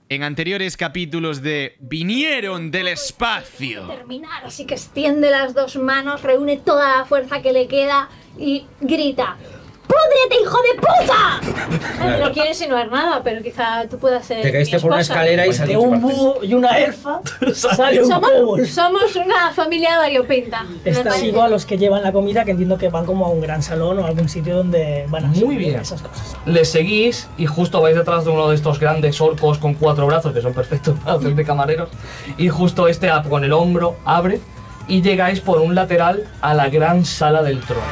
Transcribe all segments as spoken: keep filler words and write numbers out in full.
En anteriores capítulos de Vinieron del Espacio. Terminar, así que extiende las dos manos, reúne toda la fuerza que le queda y grita: ¡púdrete, hijo de puta! No quiere insinuar nada, pero quizá tú puedas ser. Te caíste mi por una esposa. escalera y De saliste un búho y una elfa sale un Somos, kobold. somos una familia variopinta. me Está parece. sigo a los que llevan la comida, que entiendo que van como a un gran salón o a algún sitio donde van a Muy servir bien. esas cosas. Le seguís y justo vais detrás de uno de estos grandes orcos con cuatro brazos que son perfectos para hacer de camareros. Y justo este con el hombro abre y llegáis por un lateral a la gran sala del trono.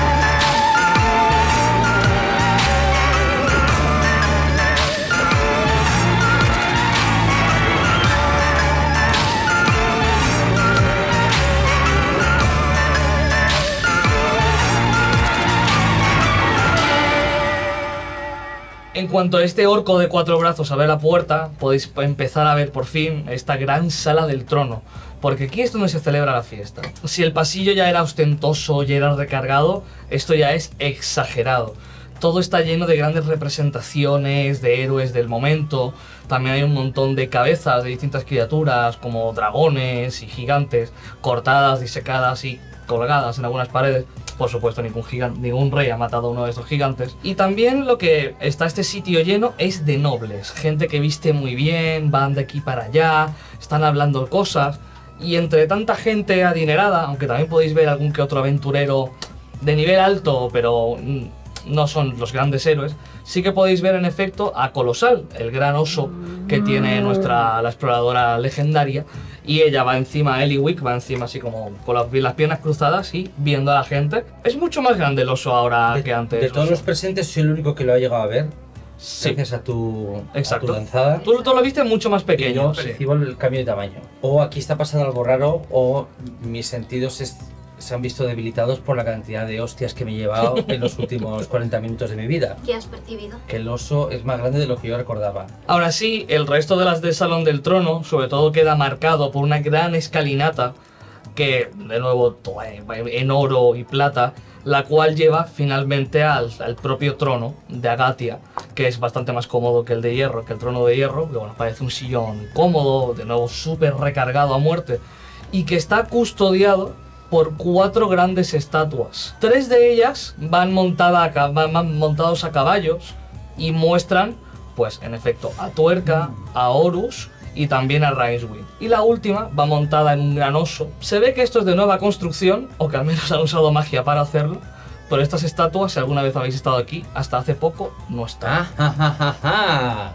En cuanto a este orco de cuatro brazos abre la puerta, podéis empezar a ver por fin esta gran sala del trono, porque aquí es donde se celebra la fiesta. Si el pasillo ya era ostentoso, ya era recargado, esto ya es exagerado. Todo está lleno de grandes representaciones, de héroes del momento. También hay un montón de cabezas de distintas criaturas, como dragones y gigantes, cortadas, disecadas y colgadas en algunas paredes. Por supuesto, ningún, gigante, ningún rey ha matado a uno de estos gigantes. Y también lo que está este sitio lleno es de nobles. Gente que viste muy bien, van de aquí para allá, están hablando cosas. Y entre tanta gente adinerada, aunque también podéis ver algún que otro aventurero de nivel alto, pero no son los grandes héroes, sí que podéis ver en efecto a Colosal, el gran oso que tiene nuestra la exploradora legendaria. Y ella va encima, Eliwick va encima así como con las, las piernas cruzadas y viendo a la gente. Es mucho más grande el oso ahora De, que antes. de todos oso. los presentes soy el único que lo ha llegado a ver. Sí. Gracias a tu, Exacto. a tu lanzada. Tú, tú lo viste mucho más Y pequeño. yo Sí. percibo el cambio de tamaño. O aquí está pasando algo raro, o mis sentidos es- se han visto debilitados por la cantidad de hostias que me he llevado en los últimos cuarenta minutos de mi vida. ¿Qué has percibido? Que el oso es más grande de lo que yo recordaba. Ahora sí, el resto de las del Salón del Trono, sobre todo queda marcado por una gran escalinata que, de nuevo, to- en oro y plata, la cual lleva finalmente al, al propio trono de Agatia, que es bastante más cómodo que el de hierro, que el trono de hierro, que bueno, parece un sillón cómodo, de nuevo súper recargado a muerte, y que está custodiado por cuatro grandes estatuas. Tres de ellas van, montada a ca- van, van montados a caballos y muestran, pues en efecto, a Tuerca, a Horus y también a Rincewind. Y la última va montada en un gran oso. Se ve que esto es de nueva construcción, o que al menos han usado magia para hacerlo, pero estas estatuas, si alguna vez habéis estado aquí, hasta hace poco no están. ¡Ah, ja, ja, ja, ja!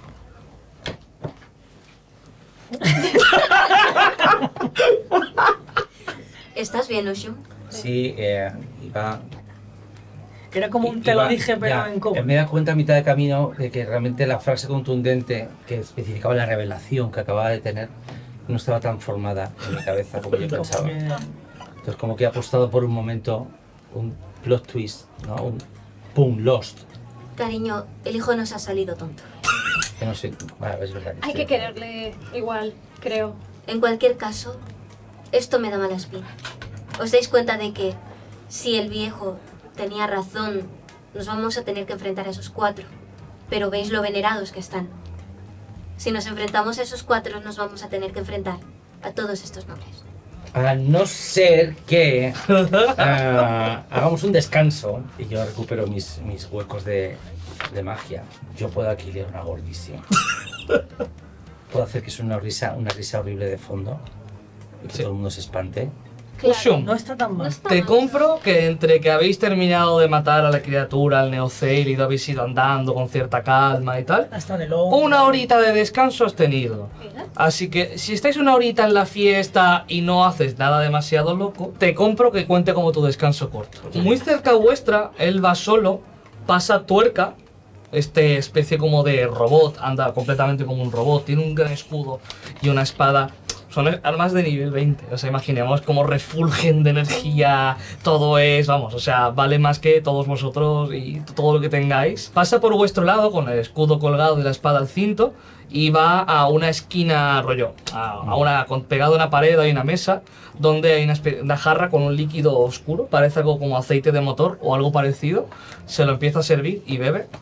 ¿Estás bien, Oshun? Sí, eh, iba... Era como un i- te lo iba- dije, pero ya, en kobold. Me he dado cuenta a mitad de camino de que realmente la frase contundente que especificaba la revelación que acababa de tener no estaba tan formada en mi cabeza como yo Como pensaba. que- Entonces como que he apostado por un momento, un plot twist, ¿no? Un pum, lost. Cariño, el hijo nos ha salido tonto. Que no sé, bueno, es verdad. Hay estoy- que quererle igual, creo. En cualquier caso, esto me da mala espina. ¿Os dais cuenta de que si el viejo tenía razón, nos vamos a tener que enfrentar a esos cuatro? Pero veis lo venerados que están. Si nos enfrentamos a esos cuatro, nos vamos a tener que enfrentar a todos estos nobles. A no ser que ah, hagamos un descanso y yo recupero mis, mis huecos de, de magia. Yo puedo alquilar una gordísima. Puedo hacer que suene una risa, una risa horrible de fondo y que Sí. todo el mundo se espante. Oshun, No está tan mal. te compro que entre que habéis terminado de matar a la criatura, al Neoceil, y lo habéis ido andando con cierta calma y tal, Hasta en el ojo. una horita de descanso has tenido. Así que si estáis una horita en la fiesta y no haces nada demasiado loco, te compro que cuente como tu descanso corto. Muy cerca vuestra, él va solo, pasa Tuerca, este especie como de robot, anda completamente como un robot, tiene un gran escudo y una espada. Son armas de nivel veinte, o sea, imaginemos cómo refulgen de energía, todo es, vamos, o sea, vale más que todos vosotros y todo lo que tengáis. Pasa por vuestro lado con el escudo colgado y la espada al cinto y va a una esquina, rollo, a, a una, con, pegado a una pared hay una mesa donde hay una, espe- una jarra con un líquido oscuro, parece algo como aceite de motor o algo parecido, se lo empieza a servir y bebe.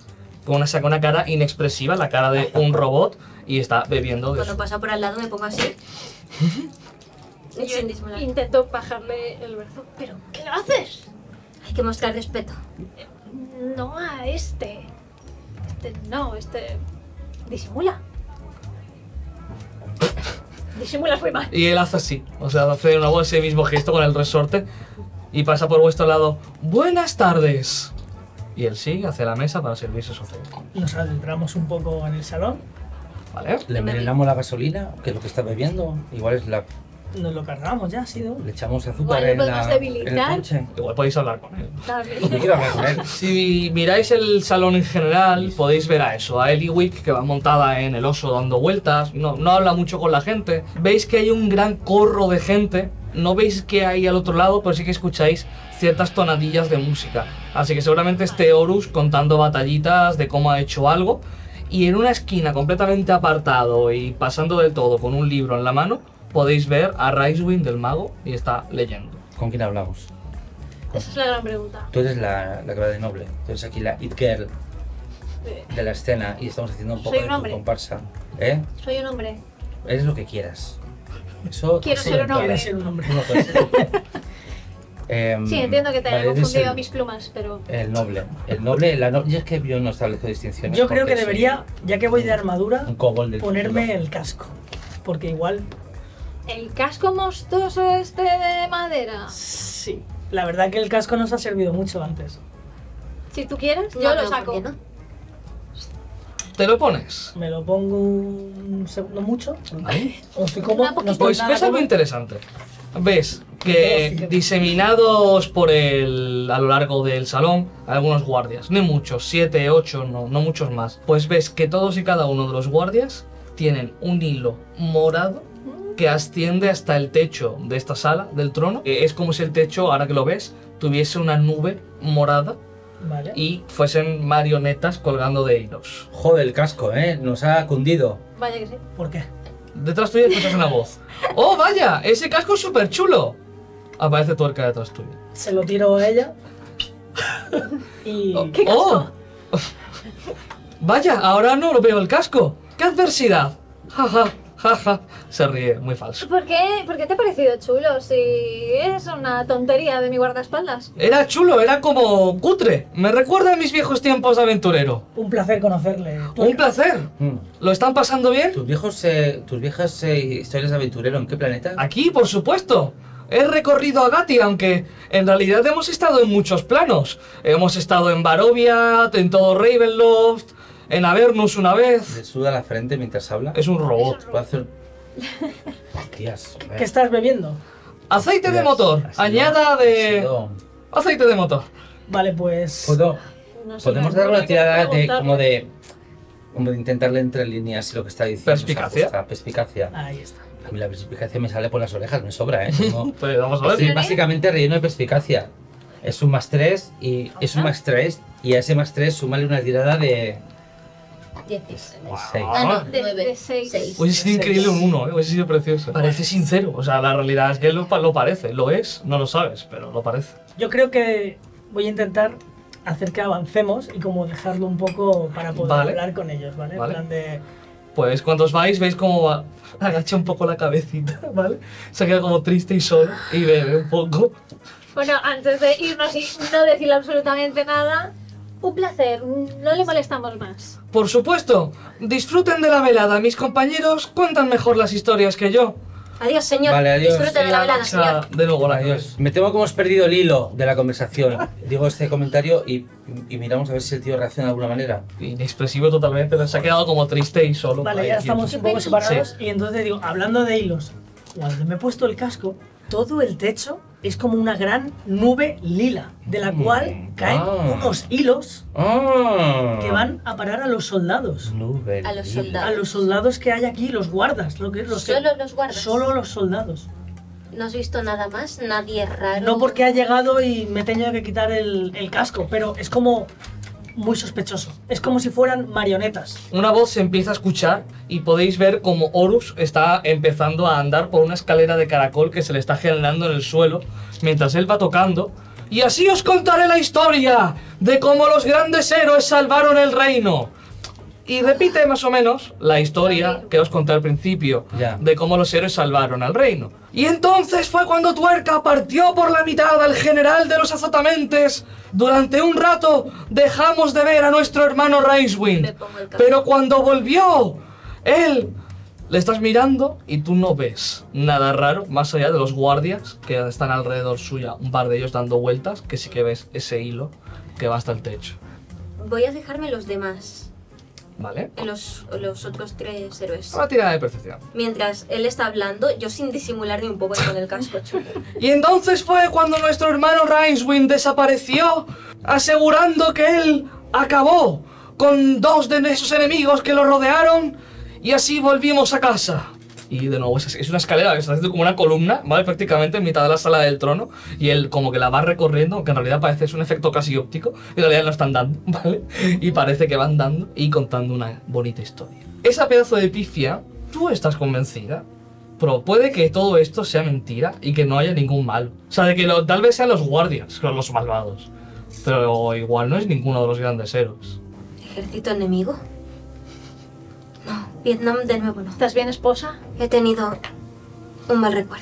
con una, saca una cara inexpresiva, la cara de un robot, y está bebiendo de Cuando eso. pasa por al lado me pongo así. Y Sin yo disimular. intento bajarle el brazo. ¿Pero qué lo haces? Hay que mostrar respeto. No a este. Este no, este. Disimula. Disimulas muy mal. Y él hace así, o sea, hace de nuevo ese mismo gesto con el resorte y pasa por vuestro lado. ¡Buenas tardes! Y él sigue hacia la mesa para servirse su cena. Nos adentramos un poco en el salón, ¿Vale? ¿Le envenenamos la gasolina? ¿Qué es lo que está bebiendo? Igual es la... nos lo cargamos ya, ha sido. Le echamos azúcar Igual le en, podemos la, en el debilitar. ponche. Igual podéis hablar con él. Yo quiero hablar con él. Si miráis el salón en general, podéis ver a eso, a Eliwick que va montada en el oso dando vueltas, no, no habla mucho con la gente. Veis que hay un gran corro de gente, no veis qué hay al otro lado, pero sí que escucháis ciertas tonadillas de música. Así que seguramente esté Horus contando batallitas de cómo ha hecho algo. Y en una esquina completamente apartado y pasando del todo con un libro en la mano, podéis ver a Ricewind del mago y está leyendo. ¿Con quién hablamos? Esa es la gran pregunta. Tú eres la, la que va de noble. Tú eres aquí la It Girl Eh, de la escena y estamos haciendo un poco Soy de un tu hombre. comparsa. ¿Eh? Soy un hombre. Eres lo que quieras. Eso Quiero sí, ser un claro. hombre. Quiere ser un hombre. Tú no puedes ser. Em, Sí, entiendo que te haya vale, eres confundido el- mis plumas, pero. El noble. El noble, la no... Yo es que yo no establezco distinciones. Yo creo porque que soy debería, ya que voy de armadura, un kobold del ponerme futuro. el casco. Porque igual, ¿El casco mostoso este de madera? sí. La verdad que el casco nos ha servido mucho antes. Si tú quieres, No yo lo veo saco. por qué no. ¿Te lo pones? Me lo pongo un segundo mucho. Vale. No estoy cómodo, Una no poquita. estoy Pues nada ves algo cómodo. interesante. Ves que diseminados por el, a lo largo del salón hay algunos guardias, no muchos, siete, ocho, no, no muchos más. Pues ves que todos y cada uno de los guardias tienen un hilo morado que asciende hasta el techo de esta sala, del trono. Que es como si el techo, ahora que lo ves, tuviese una nube morada Vale. y fuesen marionetas colgando de hilos. Joder, el casco, ¿eh? Nos ha cundido. Vaya que sí. ¿Por qué? Detrás tuya escuchas una voz. ¡Oh, vaya! ¡Ese casco es súper chulo! Aparece Tuerca detrás tuya. Se lo tiro a ella. Y. ¿Qué casco? ¡Oh! Vaya, ahora no lo veo el casco. ¡Qué adversidad! Jaja, jaja. Se ríe, muy falso. ¿Por qué? ¿Por qué te ha parecido chulo si es una tontería de mi guardaespaldas? Era chulo, era como cutre. Me recuerda a mis viejos tiempos de aventurero. Un placer conocerle. Un placer. Mm. ¿Lo están pasando bien? ¿Tus, viejos, eh, tus viejas eh, historias de aventurero en qué planeta? Aquí, por supuesto. He recorrido a Gati, aunque en realidad hemos estado en muchos planos. Hemos estado en Barovia, en todo Ravenloft, en Avernus una ¿Le vez. suda la frente mientras habla? Es un robot. Puedo hacer... Tías, ¿Qué estás bebiendo? Aceite de Tías, motor. ha sido- Añada ha de... sido- Aceite de motor. Vale, pues. ¿Puedo? No sé, Podemos no dar una sé qué tirada de preguntarle. como de... Como de intentarle entre líneas y lo que está diciendo. Perspicacia. O sea, perspicacia. Ahí está. A mí la perspicacia me sale por las orejas, me sobra, ¿eh? Tengo- Pues vamos a ver. Estoy básicamente relleno de perspicacia. Es un más tres y es un más tres y a ese más tres súmale una tirada de dieciséis. seis. Ah, no, De- nueve. de seis. seis. Hubiese sido increíble un uno, ¿eh? Hubiese sido precioso. Parece sincero. O sea, la realidad es que lo, pa- lo parece. Lo es, no lo sabes, pero lo parece. Yo creo que voy a intentar hacer que avancemos y como dejarlo un poco para poder Vale. hablar con ellos, ¿vale? En Vale. plan de. Pues cuando os vais, veis cómo va- agacha un poco la cabecita, ¿vale? Se queda como triste y solo y bebe un poco. Bueno, antes de irnos y no decirle absolutamente nada, un placer, no le molestamos más. Por supuesto, disfruten de la velada. Mis compañeros cuentan mejor las historias que yo. Adiós, señor. Vale, adiós. Disfrute de la velada, O sea, señor. de nuevo la Adiós. Me temo que hemos perdido el hilo de la conversación. Digo este comentario y, y miramos a ver si el tío reacciona de alguna manera. Inexpresivo totalmente, pero se ha quedado como triste y solo. Vale, Ahí, ya quieto. estamos un poco separados y entonces digo, hablando de hilos, cuando me he puesto el casco, todo el techo es como una gran nube lila, de la cual caen Ah. unos hilos ¡Ah! que van a parar a los soldados. Nube A los lila. soldados. A los soldados que hay aquí, los guardas. Lo que, los que- Solo los guardas. Solo los soldados. ¿No has visto nada más? Nadie raro. No porque ha llegado y me he tenido que quitar el, el casco, pero es como muy sospechoso. Es como si fueran marionetas. Una voz se empieza a escuchar y podéis ver como Horus está empezando a andar por una escalera de caracol que se le está generando en el suelo mientras él va tocando Y así os contaré la historia de cómo los grandes héroes salvaron el reino. Y repite más o menos la historia que os conté al principio, Ya. de cómo los héroes salvaron al reino. Y entonces fue cuando Tuerca partió por la mitad al general de los azotamentes. Durante un rato dejamos de ver a nuestro hermano Me Rincewind. pongo el casco. Pero cuando volvió, él... Le estás mirando y tú no ves nada raro, más allá de los guardias que están alrededor suya, un par de ellos dando vueltas, que sí que ves ese hilo que va hasta el techo. Voy a fijarme en los demás, ¿Vale? en los, los otros tres héroes. Una tirada de percepción. Mientras él está hablando, yo sin disimular ni un poco con el casco chulo. Y entonces fue cuando nuestro hermano Rincewind desapareció, asegurando que él acabó con dos de esos enemigos que lo rodearon, y así volvimos a casa. Y de nuevo, es, es una escalera que está haciendo como una columna, ¿vale? Prácticamente en mitad de la sala del trono, y él como que la va recorriendo, aunque en realidad parece es un efecto casi óptico, y en realidad no están dando, ¿vale? Y parece que van dando y contando una bonita historia. Esa pedazo de pifia, tú estás convencida, pero puede que todo esto sea mentira y que no haya ningún mal. O sea, de que lo- tal vez sean los guardias, los malvados, pero igual no es ninguno de los grandes héroes. ¿Ejército enemigo? No, Vietnam de nuevo no. ¿Estás bien, esposa? He tenido un mal recuerdo.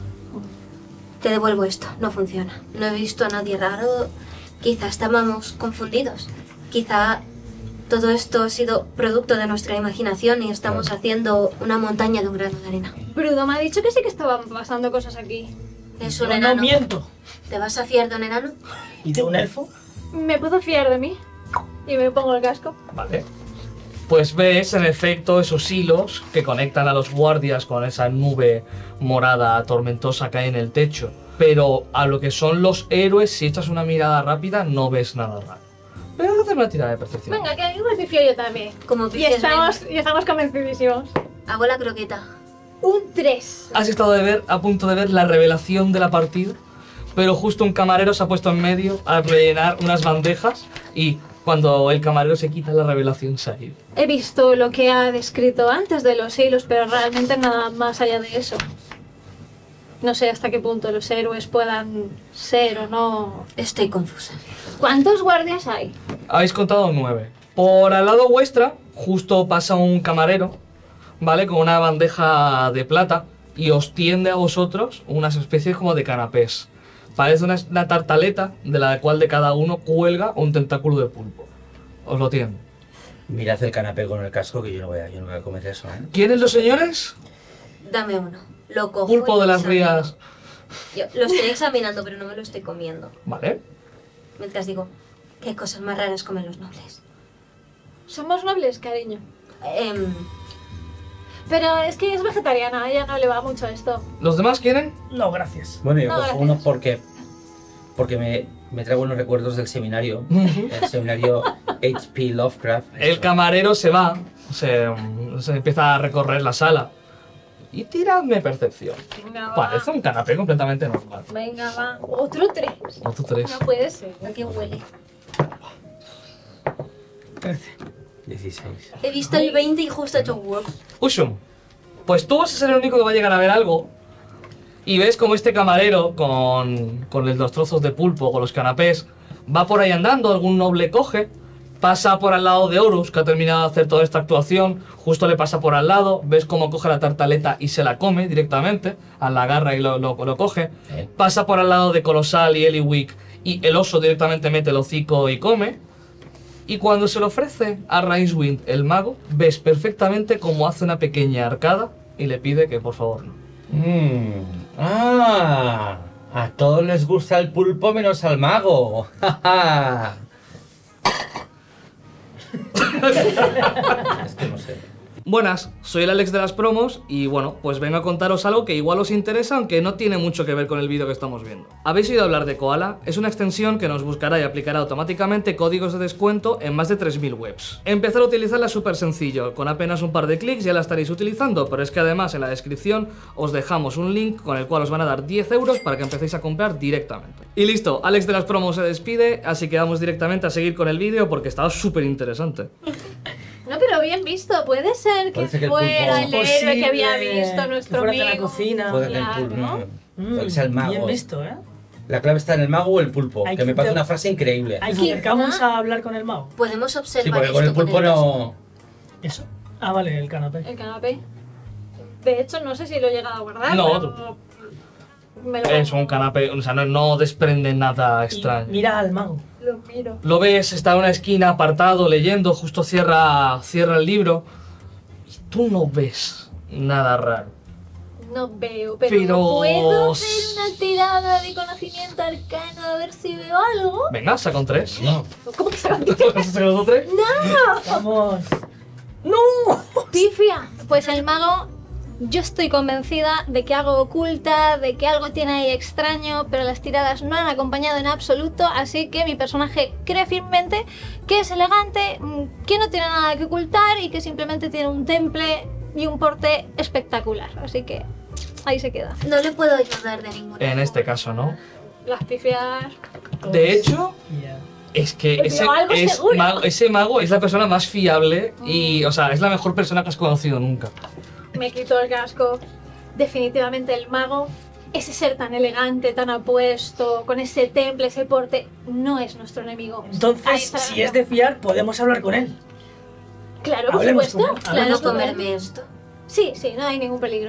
Te devuelvo esto, no funciona. No he visto a nadie raro. Quizá estábamos confundidos. Quizá todo esto ha sido producto de nuestra imaginación y estamos haciendo una montaña de un grano de arena. Bruno me ha dicho que sí que estaban pasando cosas aquí. Es Yo un no enano. miento. ¿Te vas a fiar de un enano? ¿Y de un elfo? ¿Me puedo fiar de mí? Y me pongo el casco. Vale. Pues ves en efecto esos hilos que conectan a los guardias con esa nube morada tormentosa que hay en el techo. Pero a lo que son los héroes, si echas una mirada rápida, no ves nada raro. Pero haz una tirada de percepción. Venga, que igual me fío yo también. Como Y pifias, estamos, venga. y estamos convencidísimos. Hago la croqueta. Un tres. Has estado de ver, a punto de ver la revelación de la partida, pero justo un camarero se ha puesto en medio a rellenar unas bandejas y cuando el camarero se quita, la revelación se ha ido. He visto lo que ha descrito antes de los hilos, pero realmente nada más allá de eso. No sé hasta qué punto los héroes puedan ser o no. Estoy confusa. ¿Cuántos guardias hay? Habéis contado nueve. Por al lado vuestra, justo pasa un camarero, ¿vale? Con una bandeja de plata y os tiende a vosotros unas especies como de canapés. Parece una, una tartaleta de la cual de cada uno cuelga un tentáculo de pulpo. Os lo tiende. Mirad el canapé con el casco que yo no voy a, yo no voy a comer eso, ¿eh? ¿Quiénes los señores? Dame uno. Lo cojo. Pulpo y de lo las examino. rías. Yo lo estoy examinando, pero no me lo estoy comiendo. Vale. Mientras digo, ¿qué cosas más raras comen los nobles? Somos nobles, cariño. Em, Pero es que es vegetariana, a ella no le va mucho esto. ¿Los demás quieren? No, gracias. Bueno, yo No, cojo gracias. uno porque, porque me, me trae buenos recuerdos del seminario. El seminario H P Lovecraft. El camarero se va, se, se empieza a recorrer la sala. Y tiradme percepción. Venga, va. Parece un canapé completamente normal. Venga, va. Otro tres. Otro tres. No puede ser. ¿A qué huele? trece. dieciséis. he visto el veinte y justo he hecho work. Ushum, pues tú vas a ser el único que va a llegar a ver algo. Y ves como este camarero con, con el- los trozos de pulpo, con los canapés, va por ahí andando, algún noble coge, pasa por al lado de Horus, que ha terminado de hacer toda esta actuación, justo le pasa por al lado, ves cómo coge la tartaleta y se la come directamente, a la agarra y lo, lo, lo coge, Eh. pasa por al lado de Colosal y Eliwick y el oso directamente mete el hocico y come. Y cuando se lo ofrece a Rincewind, el mago, ves perfectamente cómo hace una pequeña arcada y le pide que por favor no. Mm. Ah, a todos les gusta el pulpo menos al mago. Es que no sé. Buenas, soy el Alex de las promos y bueno, pues vengo a contaros algo que igual os interesa, aunque no tiene mucho que ver con el vídeo que estamos viendo. ¿Habéis oído hablar de Koala? Es una extensión que nos buscará y aplicará automáticamente códigos de descuento en más de tres mil webs. Empezar a utilizarla es súper sencillo, con apenas un par de clics ya la estaréis utilizando, pero es que además en la descripción os dejamos un link con el cual os van a dar diez euros para que empecéis a comprar directamente. Y listo, Alex de las promos se despide, así que vamos directamente a seguir con el vídeo porque estaba súper interesante. No, pero bien visto. Puede ser que Puede ser que el fuera pulpo- el héroe que había Posible visto que nuestro fuera de amigo. la cocina. Puede que el Claro. pulpo. Mm, Puede que sea el mago. Bien visto, ¿eh? La clave está en el mago o el pulpo, Hay que me que- parece una frase increíble. Hay ¿Qué? que acercamos a hablar con el mago. Podemos observar Sí, porque esto con el pulpo con el vaso. no... Eso. Ah, vale, el canapé. El canapé. De hecho, no sé si lo he llegado a guardar. No, pero me lo Es un canapé, o sea, no, no desprende nada Y extraño. mira al mago. Lo miro. Lo ves, está en una esquina apartado, leyendo, justo cierra, cierra el libro. Y tú no ves nada raro. No veo, pero, Pero- ¿puedo hacer una tirada de conocimiento arcano a ver si veo algo? Venga, saca un tres. No. ¿Cómo que sacan ¿Has sacado un tres? Vamos. pifia? Pues el mago, yo estoy convencida de que algo oculta, de que algo tiene ahí extraño, pero las tiradas no han acompañado en absoluto, así que mi personaje cree firmemente que es elegante, mm, que no tiene nada que ocultar y que simplemente tiene un temple y un porte espectacular. Así que ahí se queda. No le puedo ayudar de ninguna En forma. este caso, ¿no? Las pifias... De hecho, Ya. es que Pero ese, algo es seguro. mago, ese mago es la persona más fiable y, o sea, es la mejor persona que has conocido nunca. Me quito el casco. Definitivamente el mago, ese ser tan elegante, tan apuesto, con ese temple, ese porte, no es nuestro enemigo. Ahí Entonces, está. si es de fiar, podemos hablar con él. Claro, por Hablemos supuesto. con él, Claro, ¿Puedo por supuesto. comerme esto? Sí, sí, no hay ningún peligro.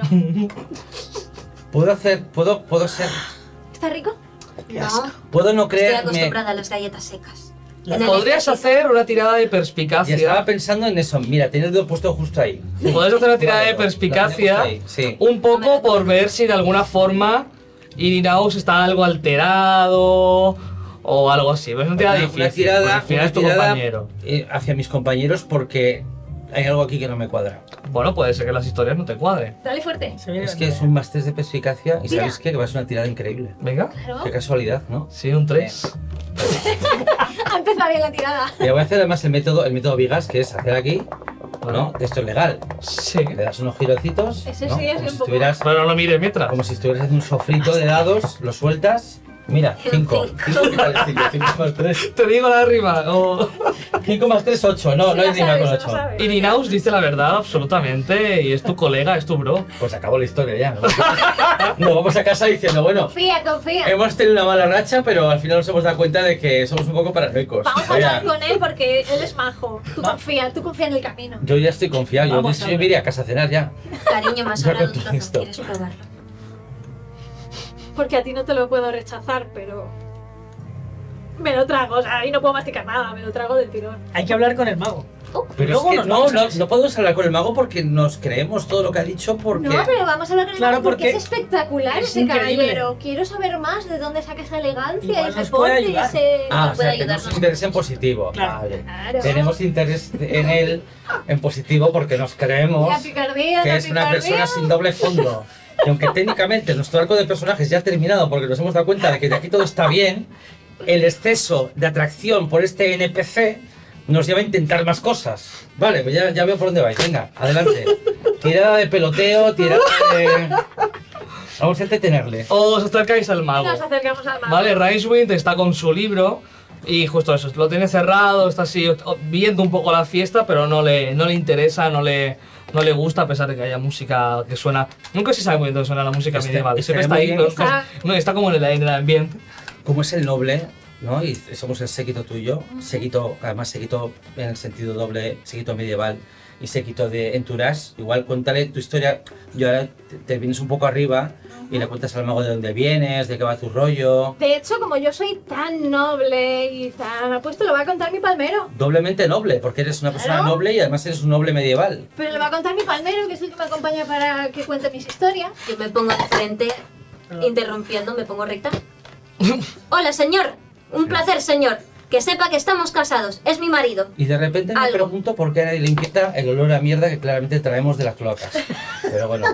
¿Puedo hacer, puedo, puedo ser, ¿Está rico? No, puedo no estoy creerme... acostumbrada a las galletas secas. La- En el Podrías ejército- hacer una tirada de Ya estaba perspicacia. pensando en eso, mira, tienes el dedo puesto justo ahí. Podrías hacer una tirada Vale, de lo tenía perspicacia. justo ahí, sí. Un poco por ver si de alguna forma Irinaus está algo alterado o algo así. Es una tirada Una- difícil. una tirada, porque al final una es tu tirada, compañero. eh, hacia mis compañeros porque hay algo aquí que no me cuadra. Bueno, puede ser que las historias no te cuadren. Dale fuerte. Se viene Es la que tía. es un máster de perspicacia y Mira. ¿sabéis qué? Que va a ser una tirada increíble. Venga. Claro. Qué casualidad, ¿no? Sí, un tres. Ha empezado bien la tirada. Y voy a hacer además el método, el método Vigas, que es hacer aquí, ¿no? Esto es legal. Sí. Le das unos girocitos, Ese ¿no? sí es como, un si poco- estuvieras, Pero no mires mientras. como si estuvieras haciendo un sofrito de dados, lo sueltas. Mira, cinco. cinco más tres. Te digo la rima. o- cinco más tres, ocho. No, Sí no hay lo rima sabe, con sí lo ocho. sabe. Irinaus dice la verdad absolutamente y es tu colega, es tu bro. Pues acabó la historia ya. ¿No? Nos vamos a casa diciendo, bueno, Confía, confía. hemos tenido una mala racha, pero al final nos hemos dado cuenta de que somos un poco paranoicos. Vamos a Oiga, hablar con él porque él es majo. Tú Va. confía, tú confía en el camino. yo ya estoy confiado, yo, Vamos de a hecho, yo ver. me iría a casa a cenar ya. Cariño, me ha Ya sobrado con un todo trozo. esto. ¿Quieres probarlo? Porque a ti no te lo puedo rechazar, pero... Me lo trago, o sea, ahí no puedo masticar nada, me lo trago del tirón. Hay que hablar con el mago. Pero Luego es que nos no, vamos a no, casa. no podemos hablar con el mago porque nos creemos todo lo que ha dicho porque... No, pero vamos a hablar con el Claro, mago porque, porque es espectacular es ese increíble. caballero. Quiero saber más de dónde saca esa elegancia, Igual ese nos puede porte, ayudar. ese... Ah, o puede sea, tenemos ayudarnos. interés en positivo. Claro. Vale. Claro. Tenemos interés en él en positivo porque nos creemos La picardía, que la es una picardía. persona sin doble fondo. Y aunque técnicamente nuestro arco de personajes ya ha terminado porque nos hemos dado cuenta de que de aquí todo está bien, el exceso de atracción por este N P C nos lleva a intentar más cosas. Vale, pues ya, ya veo por dónde vais. Venga, adelante. Tirada de peloteo, tirada de... Vamos a entretenerle. Os acercáis al mago. Nos acercamos al mago. Vale, Ricewind está con su libro y justo eso, lo tiene cerrado, está así o- viendo un poco la fiesta, pero no le, no le interesa, no le, no le gusta a pesar de que haya música que suena. Nunca se sabe muy bien dónde suena la música Este- medieval. Siempre está estaría ahí, muy pero bien. nunca- no, está como en el, en el ambiente. Como es el noble, ¿no? Y somos el séquito tuyo, séquito, además séquito en el sentido doble, séquito medieval y séquito de entourage. Igual cuéntale tu historia, yo ahora te, te vienes un poco arriba y le cuentas al mago de dónde vienes, de qué va tu rollo. De hecho, como yo soy tan noble y tan apuesto, lo va a contar mi palmero. Doblemente noble, porque eres una persona Claro. noble y además eres un noble medieval. Pero lo va a contar mi palmero, que es el que me acompaña para que cuente mis historias. Yo me pongo de frente, interrumpiendo, me pongo recta. Hola, señor. Un placer, señor. Que sepa que estamos casados. Es mi marido. Y de repente me Algo. pregunto por qué a nadie le inquieta el olor a mierda que claramente traemos de las cloacas. Pero bueno.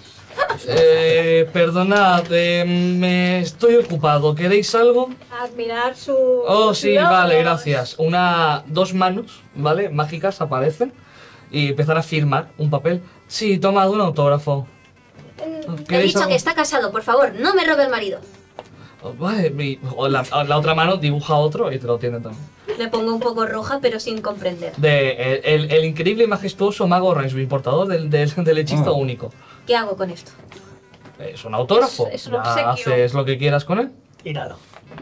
Eh, perdonad, eh, me estoy ocupado. ¿Queréis algo? Admirar su... Oh, su sí, logro. vale, gracias. Una, dos manos, ¿vale? Mágicas aparecen y empiezan a firmar un papel. Sí, tomad un autógrafo. Mm, He ¿Queréis dicho algo? que está casado, por favor, no me robe el marido. Oh, vale, y- o la, la otra mano dibuja otro y te lo tiene también. Me pongo un poco roja, pero sin comprender. De el, el- el increíble y majestuoso mago Ricewind, portador del, del, del hechizo Oh. único. ¿Qué hago con esto? Es un autógrafo. Es- es un Ya obsequio. haces lo que quieras con él. Tíralo.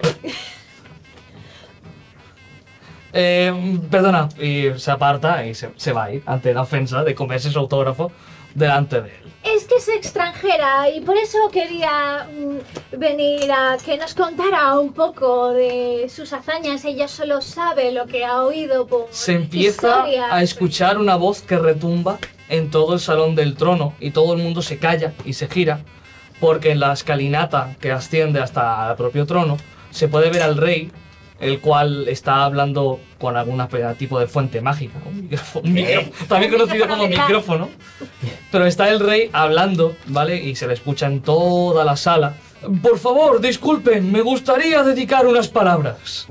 Eh, perdona, y se aparta y se, se va a ir ante la ofensa de comerse su autógrafo delante de él. Es que es extranjera y por eso quería mm, venir a que nos contara un poco de sus hazañas. Ella solo sabe lo que ha oído por Se empieza historias. a escuchar una voz que retumba en todo el salón del trono y todo el mundo se calla y se gira porque en la escalinata que asciende hasta el propio trono se puede ver al rey, el cual está hablando con algún tipo de fuente mágica, un micrófono, un micrófono, también conocido como micrófono. Pero está el rey hablando, ¿vale? Y se le escucha en toda la sala. Por favor, disculpen, me gustaría dedicar unas palabras.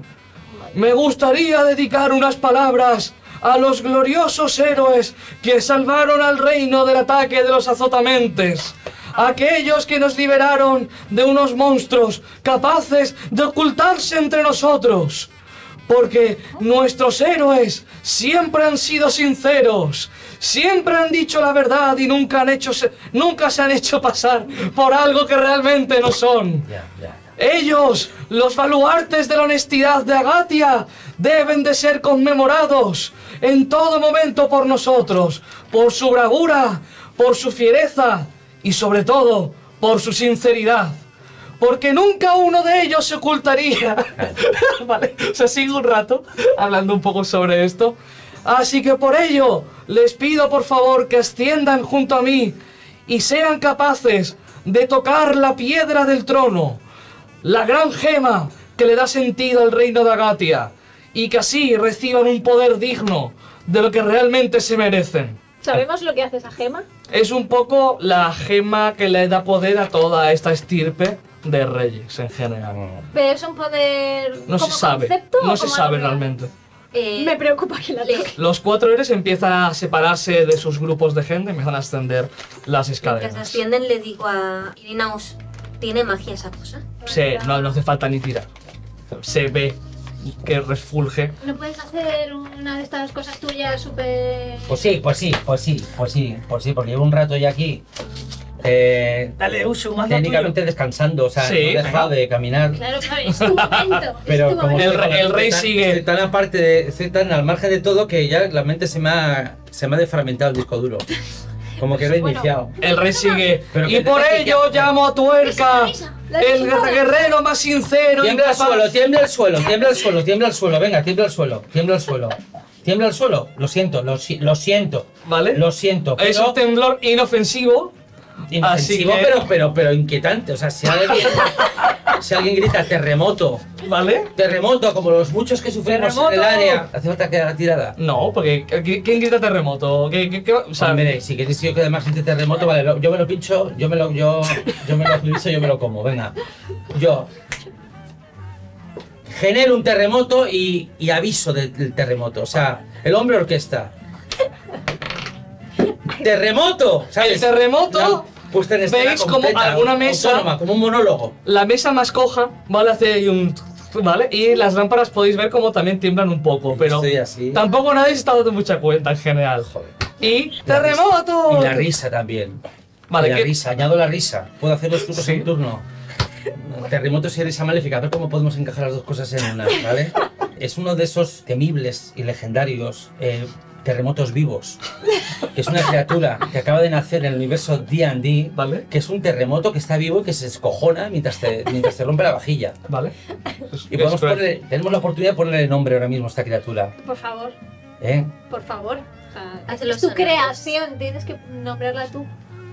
Me gustaría dedicar unas palabras a los gloriosos héroes que salvaron al reino del ataque de los azotamentes. Aquellos que nos liberaron de unos monstruos capaces de ocultarse entre nosotros. Porque nuestros héroes siempre han sido sinceros, siempre han dicho la verdad y nunca, han hecho se, nunca se han hecho pasar por algo que realmente no son. Ya, ya. Ellos, los baluartes de la honestidad de Agatia, deben de ser conmemorados en todo momento por nosotros, por su bravura, por su fiereza y sobre todo por su sinceridad. Porque nunca uno de ellos se ocultaría. Vale, o sea, sigo un rato hablando un poco sobre esto. Así que por ello, les pido por favor que asciendan junto a mí y sean capaces de tocar la piedra del trono, la gran gema que le da sentido al reino de Agatia, y que así reciban un poder digno de lo que realmente se merecen. ¿Sabemos lo que hace esa gema? Es un poco la gema que le da poder a toda esta estirpe de reyes en general. Pero es un poder No se como sabe, concepto o no se como sabe algo real? realmente. Eh, Me preocupa que la le- toque. Los cuatro héroes empiezan a separarse de sus grupos de gente, empiezan a ascender las Mientras escaleras. ascienden le digo a Irinaus, ¿tiene magia esa cosa? Sí, no, no hace falta ni tirar. Se ve que refulge. ¿No puedes hacer una de estas cosas tuyas súper... Pues sí, pues sí, pues sí, pues sí, pues sí, porque llevo un rato ya aquí. Eh, Dale, Ushu, manda técnicamente tuyo. descansando, o sea, Sí, no he dejado de caminar. Claro, claro, es tu momento. Pero es tu como momento. El estoy- re- el estoy rey tan- sigue. Estoy tan aparte de, estoy tan al margen de todo que ya la mente se me ha, se me ha defragmentado el disco duro. Como que lo he Bueno. iniciado. El rey sigue. Pero Y que por te- ello llamo a Tuerca, Risa, la el risa. guerrero más sincero. Tiembla el incapaz- suelo, tiembla el suelo, tiembla el suelo, tiembla el suelo, venga, tiembla el suelo, tiembla el suelo. Tiembla el suelo, lo siento, lo, si- lo siento, ¿Vale? lo siento. Es pero- un temblor inofensivo. Inofensivo, Así que- pero, pero, pero inquietante. O sea, si alguien, si alguien grita terremoto, ¿Vale? terremoto, como los muchos que sufrimos en el ¡Terremoto! área, ¿hace falta que haga tirada? No, porque ¿qui- ¿quién grita terremoto? ¿Qué, qué, qué- o sea, O sea, mire, si queréis yo que además gente terremoto, vale, lo- yo me lo pincho, yo me lo, yo, yo me lo pincho, yo me lo como, venga. Yo genero un terremoto y, y aviso del, del terremoto. O sea, el hombre orquesta. ¡Terremoto! ¿Sabes? El terremoto, Una puesta en escena ¿veis como completa, alguna mesa- autónoma, como un monólogo. la mesa más coja, ¿vale? Hace ahí un... ¿Vale? Y las lámparas podéis ver como también tiemblan un poco, pero Estoy así. tampoco nadie se está dando mucha cuenta en general. Joder. Y La ¡terremoto! risa. Y la risa también. Vale, y la ¿qué- risa, añado la risa. Puedo hacer los trucos Sí. en turno. Terremotos y risa maléfica, a ver cómo podemos encajar las dos cosas en una, ¿vale? Es uno de esos temibles y legendarios eh, terremotos vivos. Es una criatura que acaba de nacer en el universo D and D, Vale. que es un terremoto que está vivo y que se escojona mientras te, mientras te rompe la vajilla. ¿Vale? Es- Y podemos es cruel. ponerle- tenemos la oportunidad de ponerle nombre ahora mismo a esta criatura. Por favor, ¿Eh? por favor. O sea, Hazlo es tu sonar. creación, tienes que nombrarla tú.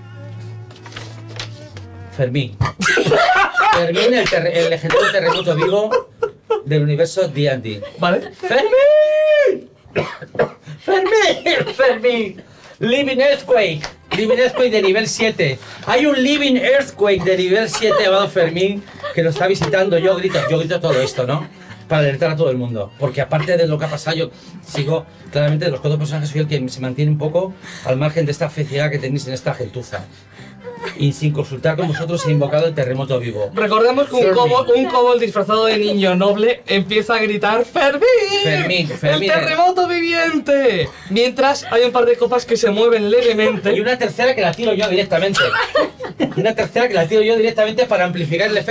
Fermín. Fermín, el, terre- el legendario terremoto vivo del universo D and D. ¿Vale? ¡Fermín! ¡Fermín! ¡Fermín! Living Earthquake. Living Earthquake de nivel siete. Hay un Living Earthquake de nivel siete llamado Fermín que nos está visitando. Yo grito, yo grito todo esto, ¿no? Para alertar a todo el mundo. Porque aparte de lo que ha pasado, yo sigo claramente de los cuatro personajes, soy el que se mantiene un poco al margen de esta felicidad que tenéis en esta gentuza. Y sin consultar con vosotros he invocado el terremoto vivo. Recordemos que un Fermín. kobold, un kobold disfrazado de niño noble empieza a gritar ¡Fermín! Fermín, Fermín. ¡El terremoto viviente! Mientras hay un par de copas que se mueven levemente. Y una tercera que la tiro yo directamente. Y una tercera que la tiro yo directamente para amplificar el efecto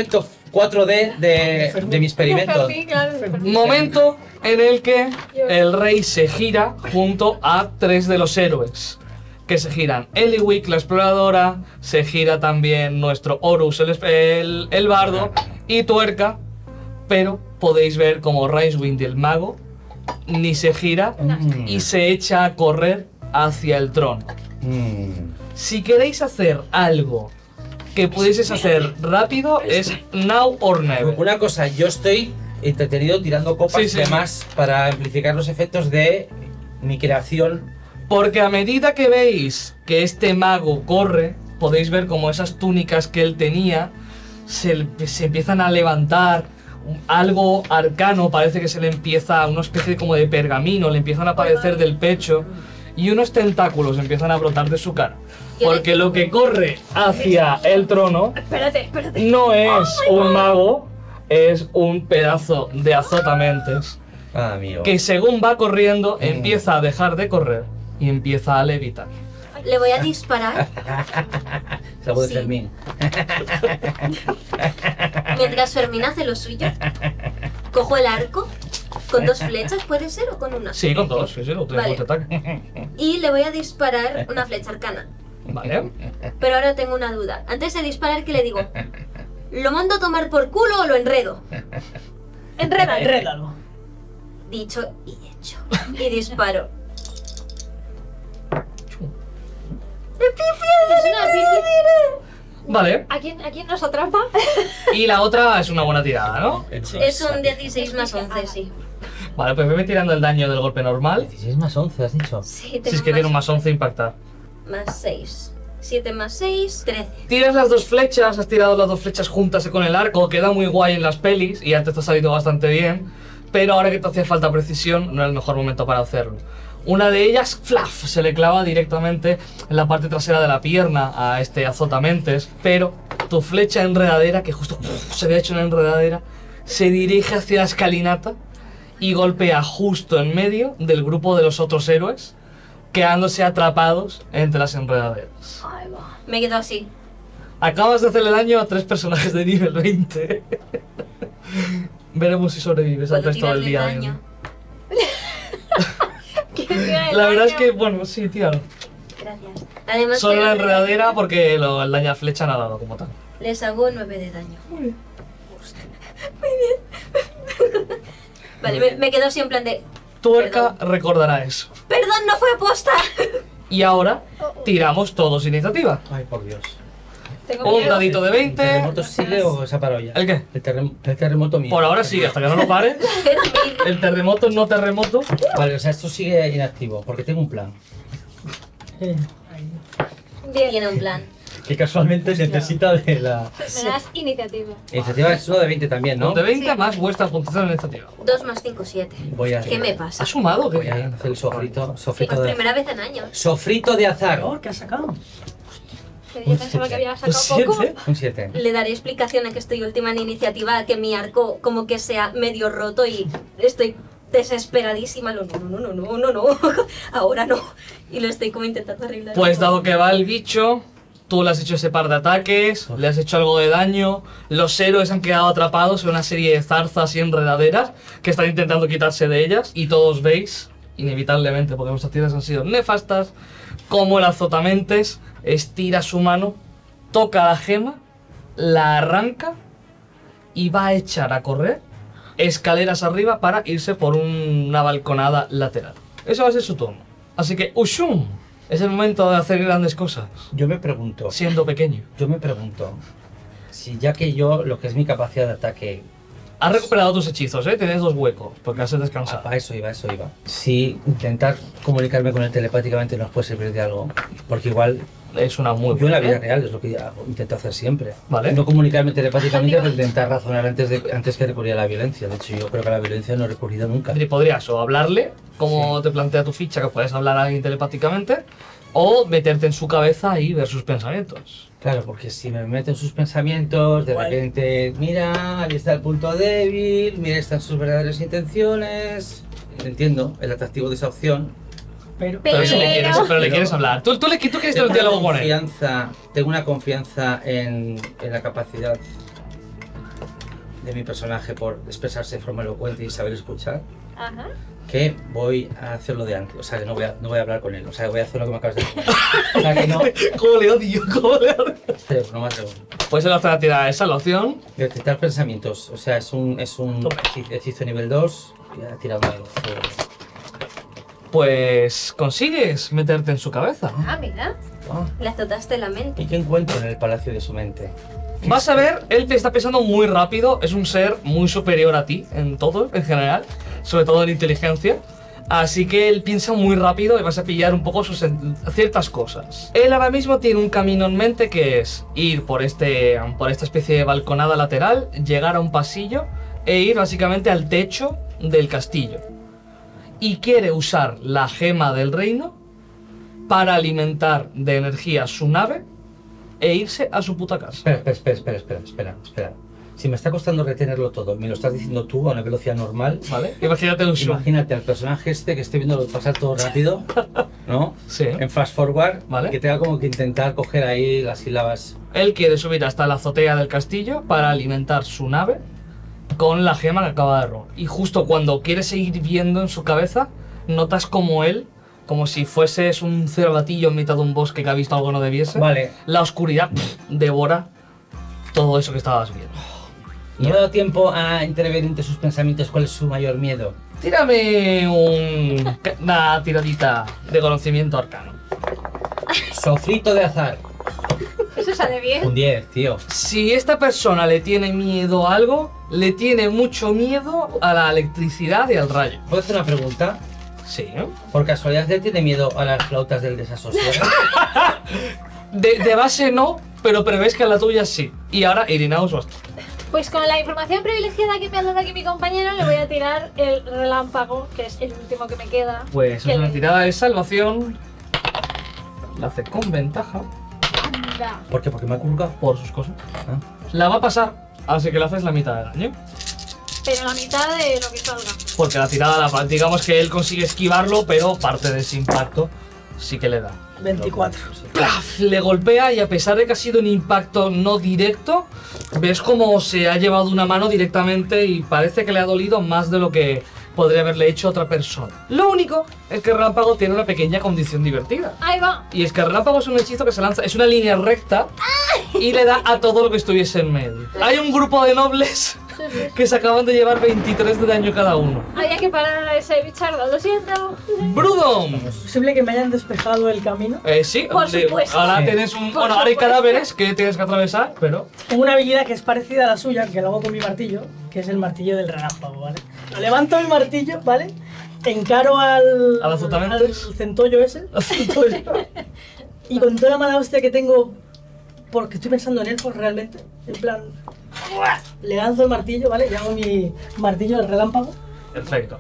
cuatro D de, de mi experimento. Fermín, claro, Fermín. Momento en el que el rey se gira junto a tres de los héroes. Que se giran Eliwick, la exploradora, se gira también nuestro Horus, el, el, el bardo, y Tuerca. Pero podéis ver como Rincewind, el mago, ni se gira Mm. y se echa a correr hacia el trono. Mm. Si queréis hacer algo que pudieseis hacer rápido, es now or never. Una cosa, yo estoy entretenido tirando copas Sí, sí, y demás para amplificar los efectos de mi creación. Porque a medida que veis que este mago corre, podéis ver como esas túnicas que él tenía se, se empiezan a levantar. Algo arcano parece que se le empieza, una especie como de pergamino, le empiezan a aparecer del pecho y unos tentáculos empiezan a brotar de su cara. Porque lo que corre hacia el trono Espérate, espérate. no es un mago, es un pedazo de azotamentes Ah, amigo. que según va corriendo Mm. empieza a dejar de correr y empieza a levitar. Le voy a disparar Es algo de Sí. Fermín. mientras Fermín hace lo suyo. Cojo el arco con dos flechas, ¿puede ser? ¿O con una? Sí, con dos, sí, sí, lo tengo Vale. multiataque. Y le voy a disparar una flecha arcana. Vale. Pero ahora tengo una duda. Antes de disparar, ¿qué le digo? ¿Lo mando a tomar por culo o lo enredo? Enreda, Enrédalo. Dicho y hecho. Y disparo. Es una pifia. Vale. ¿A quién, ¿A quién nos atrapa? Y la otra es una buena tirada, ¿no? Es un dieciséis más once, sí. Vale, pues veme tirando el daño del golpe normal. dieciséis más once, has dicho. Sí, Si es tengo que tiene un más once impactar. más seis. siete más seis, trece. Tiras las dos flechas, has tirado las dos flechas juntas con el arco, queda muy guay en las pelis y antes te ha salido bastante bien. Pero ahora que te hacía falta precisión, no era el mejor momento para hacerlo. Una de ellas, flaf, se le clava directamente en la parte trasera de la pierna a este azotamentes, pero tu flecha enredadera, que justo uf, se había hecho una enredadera, se dirige hacia la escalinata y golpea justo en medio del grupo de los otros héroes, quedándose atrapados entre las enredaderas. Me quedo así. Acabas de hacerle daño a tres personajes de nivel veinte. Veremos si sobrevives al Puedo resto del tirarle día. daño. La verdad es que, bueno, sí, tíralo. Gracias. Además, Solo que la enredadera porque lo, el daño a flecha no ha dado como tal. les hago nueve de daño. Muy bien. Vale, me, me quedo así en plan de... Tuerca recordará eso. Perdón, no fue aposta. Y ahora tiramos todos iniciativa. Ay, por Dios. Tengo Un miedo. dadito de ¿El veinte. terremoto sigue o se ha parado ya? ¿El qué? El, terrem- el terremoto mío. Por ahora sí, hasta que no lo pare. El terremoto no terremoto. Vale, o sea, esto sigue inactivo, porque tengo un plan. Eh, Diez. Tiene un plan. Que casualmente necesita de la... Me das iniciativa. Iniciativa es uno de veinte también, ¿no? Un de veinte Sí. más vuestra puntuación en iniciativa. dos más cinco, siete. Voy a... ¿Qué me pasa? ¿Has sumado? Voy ¿Qué? a hacer el sofrito, Sí, sofrito por de... primera vez en años. Sofrito de azar. oh, ¿qué has sacado? Que yo pensaba que había ¿Un sacado poco. siete? Un siete. Le daré explicación a que estoy última en iniciativa, que mi arco como que sea medio roto y estoy desesperadísima. No, no, no, no, no, no, no. Ahora no. Y lo estoy como intentando arreglar. Pues dado que va el bicho, tú le has hecho ese par de ataques, le has hecho algo de daño, los héroes han quedado atrapados en una serie de zarzas y enredaderas que están intentando quitarse de ellas y todos veis, inevitablemente porque vuestras tiras han sido nefastas, como el azotamentes estira su mano, toca la gema, la arranca y va a echar a correr escaleras arriba para irse por un- una balconada lateral. Eso va a ser su turno. Así que, ¡Ushum! Es el momento de hacer grandes cosas, Yo me pregunto, siendo pequeño. yo me pregunto, si ya que yo, lo que es mi capacidad de ataque, Has recuperado tus hechizos, ¿eh? Tienes dos huecos, porque has ah, descansado. para eso iba, eso iba. Si intentar comunicarme con él telepáticamente nos puede servir de algo, porque igual Es una muy yo en la buena, vida ¿eh? real es lo que hago, intento hacer siempre. Vale. No comunicarme telepáticamente, pero intentar razonar antes, de, antes que recurrir a la violencia. De hecho, yo creo que a la violencia no he recurrido nunca. Y podrías o hablarle, como te plantea tu ficha, que puedes hablar a alguien telepáticamente, o meterte en su cabeza y ver sus pensamientos. Claro, porque si me meto en sus pensamientos, de Igual. repente, mira, ahí está el punto débil, mira, están sus verdaderas intenciones. Entiendo el atractivo de esa opción. Pero, Pero, si le Pero- quieres, pero le Pero- quieres hablar. Tú, tú, le, tú quieres tener Tengo un una diálogo con él. confianza, tengo una confianza en, en la capacidad de mi personaje por expresarse de forma elocuente y saber escuchar, Ajá. que voy a hacerlo de antes. O sea, que no voy a, no voy a hablar con él. O sea, que voy a hacer lo que me acabas de decir. O sea, que no... ¿Cómo le odio? ¿Cómo le odio? Pero no me atrevo. Pues él hace la tirada de salvación. Detectar pensamientos. O sea, es un, es un hechizo- hechizo nivel dos. Voy a tirar un dado. Pues consigues meterte en su cabeza. Ah, mira. Ah, Le azotaste la mente. ¿y qué encuentro en el palacio de su mente? Vas a ver, él te está pensando muy rápido, es un ser muy superior a ti en todo, en general, sobre todo en inteligencia. Así que él piensa muy rápido y vas a pillar un poco sus en- ciertas cosas. Él ahora mismo tiene un camino en mente que es ir por, este, por esta especie de balconada lateral, llegar a un pasillo e ir básicamente al techo del castillo. Y quiere usar la gema del reino para alimentar de energía su nave e irse a su puta casa. Espera, espera, espera, espera, espera, espera, espera. Si me está costando retenerlo todo, me lo estás diciendo tú a una velocidad normal, ¿Vale? Imagínate un zoom. imagínate al personaje este que esté viendo pasar todo rápido, ¿no? Sí. En fast forward, Vale. que tenga como que intentar coger ahí las sílabas. Él quiere subir hasta la azotea del castillo para alimentar su nave con la gema que acaba de robar. Y justo cuando quiere seguir viendo en su cabeza, notas como él, como si fueses un cervatillo en mitad de un bosque que ha visto algo no debiese, Vale, la oscuridad pff, devora todo eso que estabas viendo. no me he dado tiempo a intervenir entre sus pensamientos cuál es su mayor miedo. Tírame un, una tiradita de conocimiento arcano. Sofrito de azar. Eso sale bien. Un diez, tío. Si esta persona le tiene miedo a algo, le tiene mucho miedo a la electricidad y al rayo. ¿Puedo hacer una pregunta? Sí, ¿no? ¿Por casualidad él tiene miedo a las flautas del desasosiego? De, de base no, pero prevés que a la tuya sí. Y ahora Irinaus vas tú. Pues con la información privilegiada que me ha dado aquí mi compañero, le voy a tirar el relámpago, que es el último que me queda. Pues Que es una le- tirada de salvación. La hace con ventaja Anda. ¿Por qué? Porque me ha curcado. por sus cosas. Ah. La va a pasar, así que le haces la mitad de daño. Pero la mitad de lo que salga. Porque la tirada, la, digamos que él consigue esquivarlo, pero parte de ese impacto sí que le da. veinticuatro. ¡Plaf! Le golpea y a pesar de que ha sido un impacto no directo, ves como se ha llevado una mano directamente y parece que le ha dolido más de lo que podría haberle hecho otra persona. Lo único es que el relámpago tiene una pequeña condición divertida. Ahí va. Y es que el relámpago es un hechizo que se lanza, es una línea recta y le da a todo lo que estuviese en medio. Hay un grupo de nobles Sí, sí. que se acaban de llevar veintitrés de daño cada uno. Había que parar a ese bichardo, lo siento. ¡Brudon! ¿Es posible que me hayan despejado el camino? Eh, sí, Por de- supuesto. ahora Sí. tienes un... Por Bueno, ahora hay supuesto. cadáveres que tienes que atravesar, pero... Tengo una habilidad que es parecida a la suya, que lo hago con mi martillo, que es el martillo del relámpago, ¿vale? Levanto mi martillo, ¿vale? Encaro al... ¿Al azotamentes? al centollo ese. Y con toda la mala hostia que tengo, porque estoy pensando en elfos realmente, en plan... Le lanzo el martillo, ¿vale? Y hago mi martillo del relámpago. Perfecto.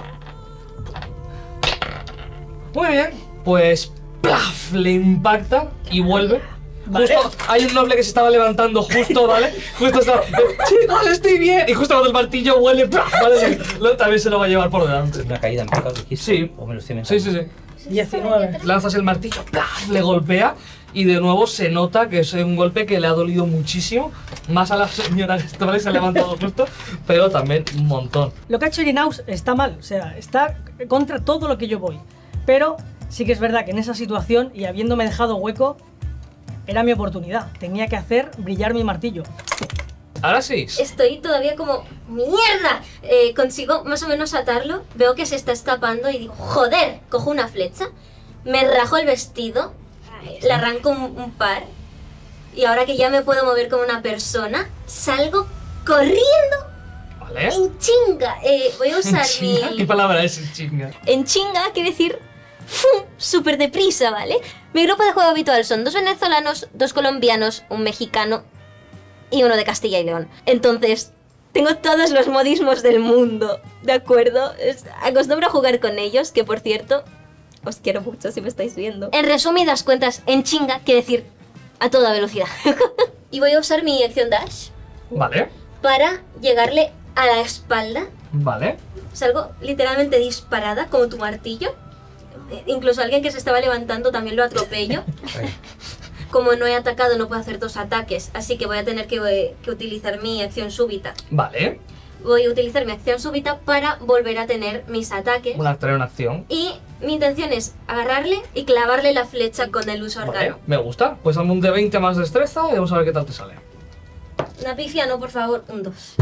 Muy bien, pues ¡plaf! Le impacta y vuelve. Vale. Justo hay un noble que se estaba levantando justo, ¿vale? Justo estaba, chicos, estoy bien. Y justo cuando el martillo vuelve, ¡plaf! ¿Vale? Lo- también se lo va a llevar por delante. ¿Es una caída en picado dijiste? Sí. ¿O me lo estoy Sí, inventando? sí, sí. diecinueve. Lanzas el martillo, ¡plaf! Le golpea y de nuevo se nota que es un golpe que le ha dolido muchísimo. Más a la señora que está- se ha levantado justo, pero también un montón. Lo que ha hecho Irinaus está mal, o sea, está contra todo lo que yo voy. Pero sí que es verdad que en esa situación, y habiéndome dejado hueco, era mi oportunidad. Tenía que hacer brillar mi martillo. Ahora sí. Estoy todavía como, ¡mierda! Eh, consigo más o menos atarlo, veo que se está escapando y digo, ¡joder! Cojo una flecha, me rajo el vestido, le arranco un, un par y ahora que ya me puedo mover como una persona, salgo corriendo ¿Vale? en chinga. Eh, voy a usar mi... Chinga, ¿qué palabra es en chinga? En chinga quiere decir ¡fum! Súper deprisa, ¿vale? Mi grupo de juego habitual son dos venezolanos, dos colombianos, un mexicano y uno de Castilla y León. Entonces, tengo todos los modismos del mundo, ¿de acuerdo? Es- acostumbro a jugar con ellos, que por cierto, os quiero mucho si me estáis viendo. En resumidas cuentas, en chinga quiere decir a toda velocidad. Y voy a usar mi acción dash Vale, para llegarle a la espalda. vale. Salgo literalmente disparada como tu martillo. Eh, Incluso alguien que se estaba levantando también lo atropello. Ay, como no he atacado no puedo hacer dos ataques, así que voy a tener que, que utilizar mi acción súbita. Vale. Voy a utilizar mi acción súbita para volver a tener mis ataques. Una, traer una acción. Y mi intención es agarrarle y clavarle la flecha con el uso Vale, arcano. me gusta. Pues dame un de veinte más destreza y vamos a ver qué tal te sale. Una pifia, no, por favor, un dos.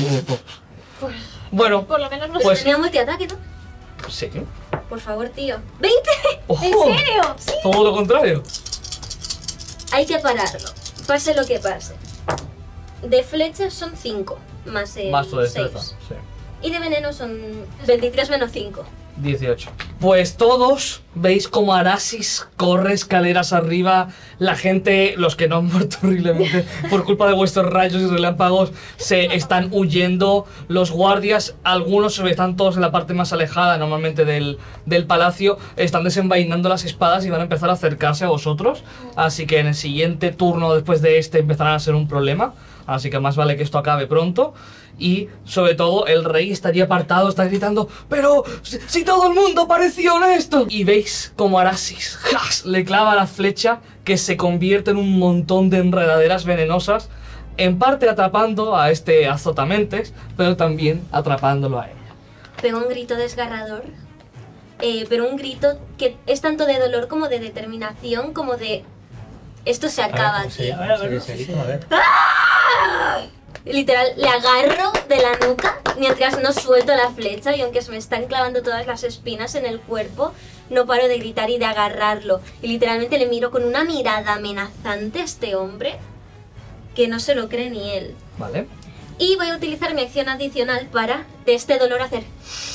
Bueno, Por lo menos no Pues- sé. Tenía multiataque, ¿no? sí. Por favor, tío. ¡veinte! ¡Ojo! ¿En serio? Sí. Todo lo contrario. Hay que pararlo, pase lo que pase. De flechas son cinco, más el Más tu destreza. seis. Sí. Y de veneno son veintitrés menos cinco. dieciocho. Pues todos veis como Arasis corre escaleras arriba, la gente, los que no han muerto horriblemente por culpa de vuestros rayos y relámpagos, se están huyendo, los guardias, algunos están todos en la parte más alejada normalmente del, del palacio, están desenvainando las espadas y van a empezar a acercarse a vosotros, así que en el siguiente turno después de este empezarán a ser un problema, así que más vale que esto acabe pronto. Y sobre todo el rey estaría apartado, está gritando, pero si, si todo el mundo parecía honesto. Y veis como Arasis ¡jas! Le clava la flecha que se convierte en un montón de enredaderas venenosas, en parte atrapando a este azotamentes, pero también atrapándolo a ella. Pegó un grito desgarrador, eh, pero un grito que es tanto de dolor como de determinación, como de... Esto se A ver, acaba ¿cómo se aquí. llama? A ver, a ver, ¿Cómo se sí, llama? A ver. Literal, le agarro de la nuca mientras no suelto la flecha y aunque se me están clavando todas las espinas en el cuerpo, no paro de gritar y de agarrarlo. Y literalmente le miro con una mirada amenazante a este hombre que no se lo cree ni él. ¿Vale? Y voy a utilizar mi acción adicional para de este dolor hacer...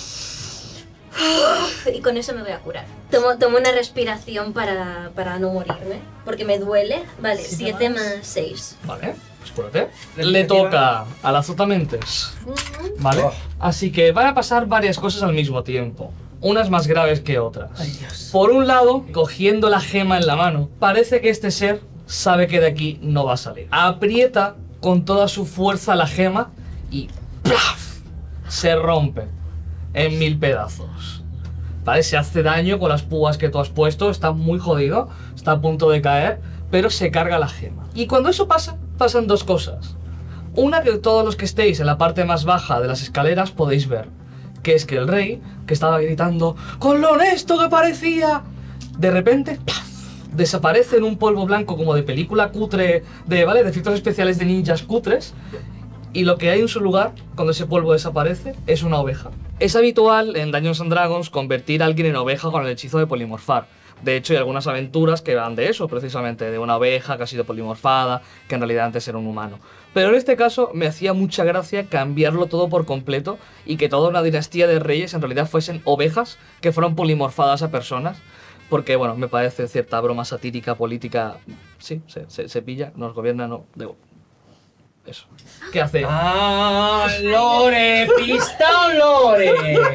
Y con eso me voy a curar. Tomo, tomo una respiración para, para no morirme, porque me duele. Vale, Siete siete más. más seis. Vale, pues cúrate. La Le iniciativa. toca al azotamentes. ¿Vale? Oh. Así que van a pasar varias cosas al mismo tiempo. Unas más graves que otras. Ay, Dios. Por un lado, cogiendo la gema en la mano, parece que este ser sabe que de aquí no va a salir. Aprieta con toda su fuerza la gema y ¡plaf! Se rompe en mil pedazos. ¿Vale? Se hace daño con las púas que tú has puesto, está muy jodido, está a punto de caer, pero se carga la gema. Y cuando eso pasa, pasan dos cosas. Una que todos los que estéis en la parte más baja de las escaleras podéis ver, que es que el rey, que estaba gritando ¡con lo honesto que parecía!, de repente ¡paf!, desaparece en un polvo blanco como de película cutre, de, ¿vale?, de efectos especiales de ninjas cutres, y lo que hay en su lugar, cuando ese polvo desaparece, es una oveja. Es habitual en Dungeons and Dragons convertir a alguien en oveja con el hechizo de polimorfar. De hecho, hay algunas aventuras que van de eso, precisamente, de una oveja que ha sido polimorfada, que en realidad antes era un humano. Pero en este caso me hacía mucha gracia cambiarlo todo por completo y que toda una dinastía de reyes en realidad fuesen ovejas que fueron polimorfadas a personas. Porque, bueno, me parece cierta broma satírica, política... Sí, se, se, se pilla, nos gobierna, no... Debo. Eso. ¿Qué hace? ¡Ah! ¡Lore! ¡Pista o lore!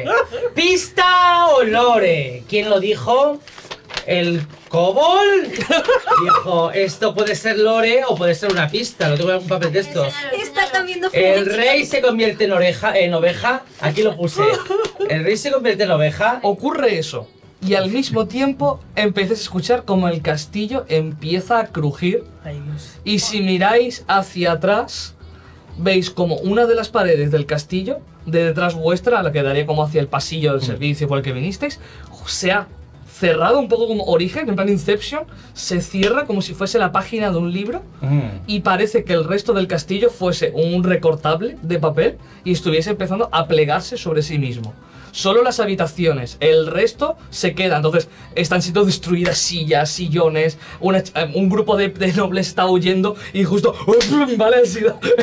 ¡Pista o lore! ¿Quién lo dijo? ¿El Cobol? Dijo, esto puede ser lore o puede ser una pista. No tengo algún papel de estos. Está cambiando El rey se convierte en oreja, en oveja. Aquí lo puse. El rey se convierte en oveja. Ocurre eso. Y al mismo tiempo empiezas a escuchar como el castillo empieza a crujir. Ay, Dios. Y si miráis hacia atrás, veis como una de las paredes del castillo, de detrás vuestra, a la que daría como hacia el pasillo del servicio por el que vinisteis, se ha cerrado un poco como Origen, en plan Inception, se cierra como si fuese la página de un libro y parece que el resto del castillo fuese un recortable de papel y estuviese empezando a plegarse sobre sí mismo. Solo las habitaciones, el resto se queda. Entonces están siendo destruidas sillas, sillones, una, un grupo de, de nobles está huyendo y justo vale, así,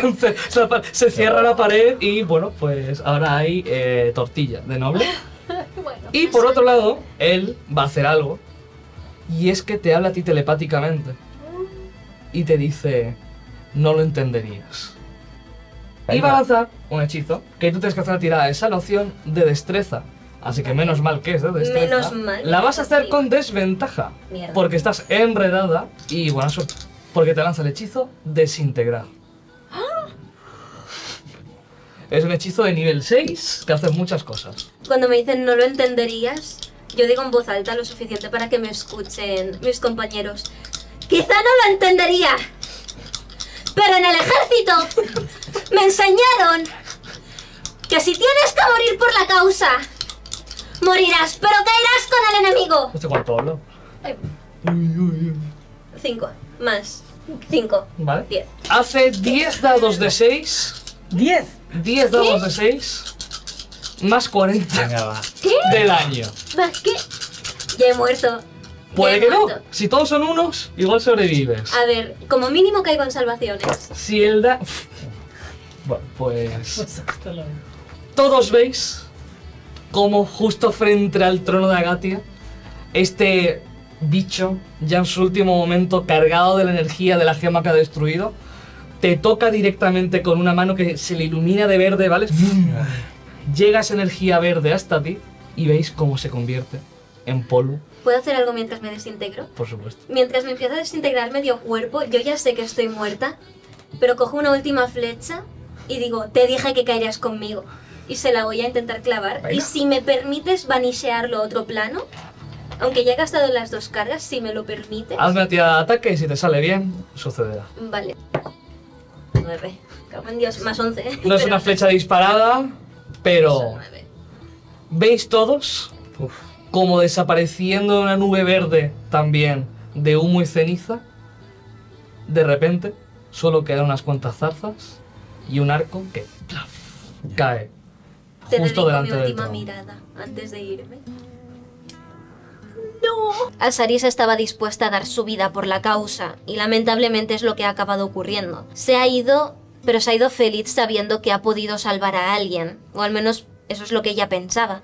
se cierra la pared y bueno, pues ahora hay eh, tortilla de noble. Bueno, Y por otro lado, él va a hacer algo y es que te habla a ti telepáticamente y te dice, no lo entenderías. Y va a lanzar un hechizo que tú tienes que hacer una tirada de salvación de destreza. Así que menos mal que es de destreza. Menos mal. La vas a hacer con desventaja. Mierda. Porque estás enredada y buena suerte. Porque te lanza el hechizo desintegrar. Es un hechizo de nivel seis que hace muchas cosas. Cuando me dicen no lo entenderías, yo digo en voz alta lo suficiente para que me escuchen mis compañeros. quizá no lo entendería, pero en el ejército me enseñaron que si tienes que morir por la causa, morirás, pero caerás con el enemigo. ¿Este cuánto hablo? Ay. Cinco, más cinco, Vale. diez. Hace diez dados de seis. ¡diez! diez dados de seis. Más cuarenta Venga, va. de daño. ¿Más qué? Ya he muerto. Puede Ya he que no. muerto. Si todos son unos, igual sobrevives. A ver, como mínimo caigo en salvaciones. Si el da... Bueno, pues... Pues hasta luego. Todos veis como justo frente al trono de Agatia, este bicho, ya en su último momento, cargado de la energía de la gema que ha destruido, te toca directamente con una mano que se le ilumina de verde, ¿vale? Llega esa energía verde hasta ti y veis cómo se convierte en polvo, ¿Puedo hacer algo mientras me desintegro? por supuesto. Mientras me empieza a desintegrar medio cuerpo, yo ya sé que estoy muerta, pero cojo una última flecha y digo, te dije que caerías conmigo. Y se la voy a intentar clavar. Venga. Y si me permites vanishearlo a otro plano, aunque ya he gastado las dos cargas, si me lo permites. Hazme a ti ataque y si te sale bien, sucederá. Vale. Nueve. Cago en Dios, más once. No es Pero- una flecha disparada, pero Son nueve. veis todos Uf. como desapareciendo una nube verde también de humo y ceniza. De repente, solo quedan unas cuantas zarzas y un arco que plaf, cae Te justo dedico delante mi del última trono. mirada antes de irme. ¡No! Alsaris estaba dispuesta a dar su vida por la causa, y lamentablemente es lo que ha acabado ocurriendo. Se ha ido, pero se ha ido feliz sabiendo que ha podido salvar a alguien, o al menos eso es lo que ella pensaba.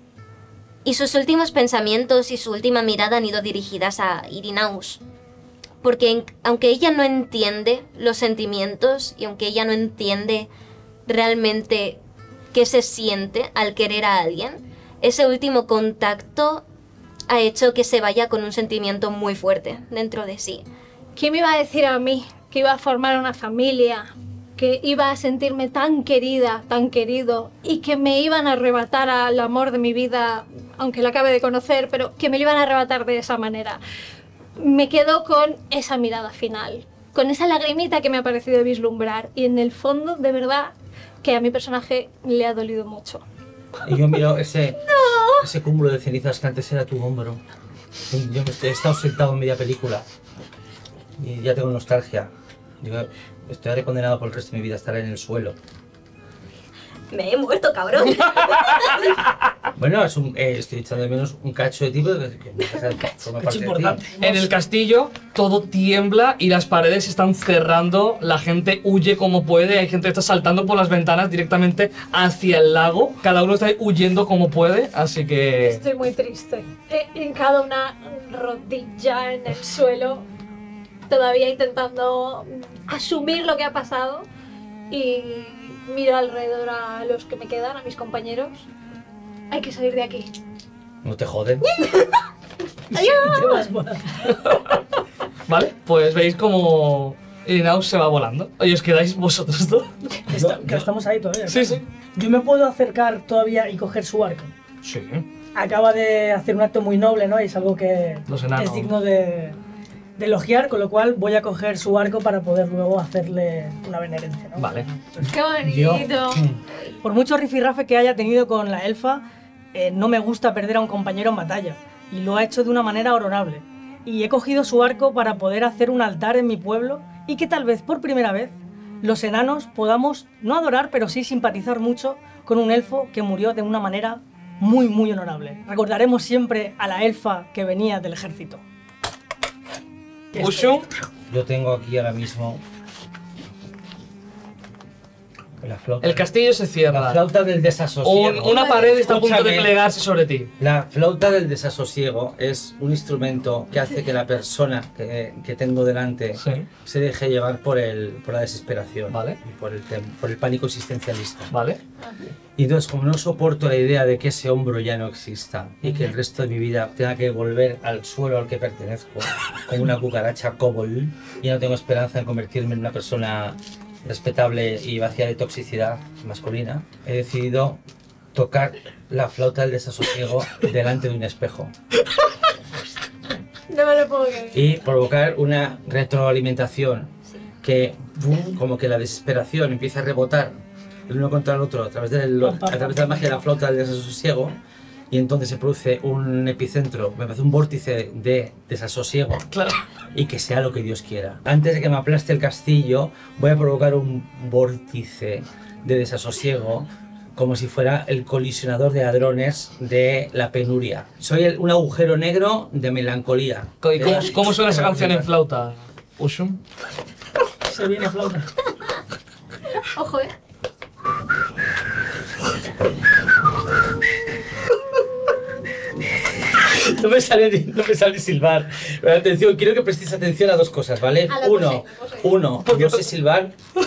Y sus últimos pensamientos y su última mirada han ido dirigidas a Irinaus. Porque en- aunque ella no entiende los sentimientos, y aunque ella no entiende realmente qué se siente al querer a alguien, ese último contacto ha hecho que se vaya con un sentimiento muy fuerte dentro de sí. ¿Quién me iba a decir a mí que iba a formar una familia, que iba a sentirme tan querida, tan querido, y que me iban a arrebatar al amor de mi vida, aunque la acabe de conocer, pero que me lo iban a arrebatar de esa manera? Me quedo con esa mirada final, con esa lagrimita que me ha parecido vislumbrar, y en el fondo, de verdad, que a mi personaje le ha dolido mucho. Y yo miro ese, ese cúmulo de cenizas que antes era tu hombro. Y yo me estoy- he estado sentado en media película y ya tengo nostalgia. Yo estoy condenado por el resto de mi vida a estar en el suelo. Me he muerto, cabrón. Bueno, es un, eh, estoy echando de menos un cacho de tipo que, que me forma Cacho parte de ti. importante. En el castillo todo tiembla y las paredes se están cerrando, la gente huye como puede, hay gente que está saltando por las ventanas directamente hacia el lago, cada uno está huyendo como puede, así que... Estoy muy triste. He hincado una rodilla en el suelo, todavía intentando asumir lo que ha pasado, y miro alrededor a los que me quedan, a mis compañeros. Hay que salir de aquí. No te joden. Te vas volando. Vale, pues veis como Irinaus se va volando. Oye, ¿os quedáis vosotros dos? Está- Yo- que estamos ahí todavía. Sí, sí. Yo me puedo acercar todavía y coger su arco. Sí. Acaba de hacer un acto muy noble, ¿no? Y es algo que Los enanos. es digno de, de elogiar, con lo cual voy a coger su arco para poder luego hacerle una venerencia, ¿no? Vale. ¡Qué Yo, bonito! Por mucho rifirrafe que haya tenido con la elfa, eh, no me gusta perder a un compañero en batalla. Y lo ha hecho de una manera honorable. Y he cogido su arco para poder hacer un altar en mi pueblo y que tal vez por primera vez los enanos podamos no adorar, pero sí simpatizar mucho con un elfo que murió de una manera muy, muy honorable. Recordaremos siempre a la elfa que venía del ejército. Ushu, yo tengo aquí ahora mismo la flauta. el castillo se La cierra. flauta del desasosiego. Un- una pared está a punto de Escúchame. plegarse sobre ti. La flauta del desasosiego es un instrumento que hace que la persona que, que tengo delante Sí. se deje llevar por, el, por la desesperación Vale. y por el, tem- por el pánico existencialista. Vale. Y entonces, como no soporto la idea de que ese hombro ya no exista y que el resto de mi vida tenga que volver al suelo al que pertenezco, como una cucaracha kobold, y no tengo esperanza en convertirme en una persona respetable y vacía de toxicidad masculina, he decidido tocar la flauta del desasosiego delante de un espejo. No me lo puedo creer. y provocar una retroalimentación que, boom, como que la desesperación empieza a rebotar el uno contra el otro a través, del, a través de la magia de la flauta del desasosiego, y entonces se produce un epicentro, me parece un vórtice de desasosiego, Claro. y que sea lo que Dios quiera. Antes de que me aplaste el castillo, voy a provocar un vórtice de desasosiego, como si fuera el colisionador de hadrones de la penuria. Soy el- un agujero negro de melancolía. ¿Y cómo, cómo suena esa canción en flauta, Ushum? Se viene flauta. Ojo, eh. No me sale ni, no me sale silbar. Pero atención, quiero que prestéis atención a dos cosas, ¿vale? A la Uno, pose, la pose. uno, yo sé silbar.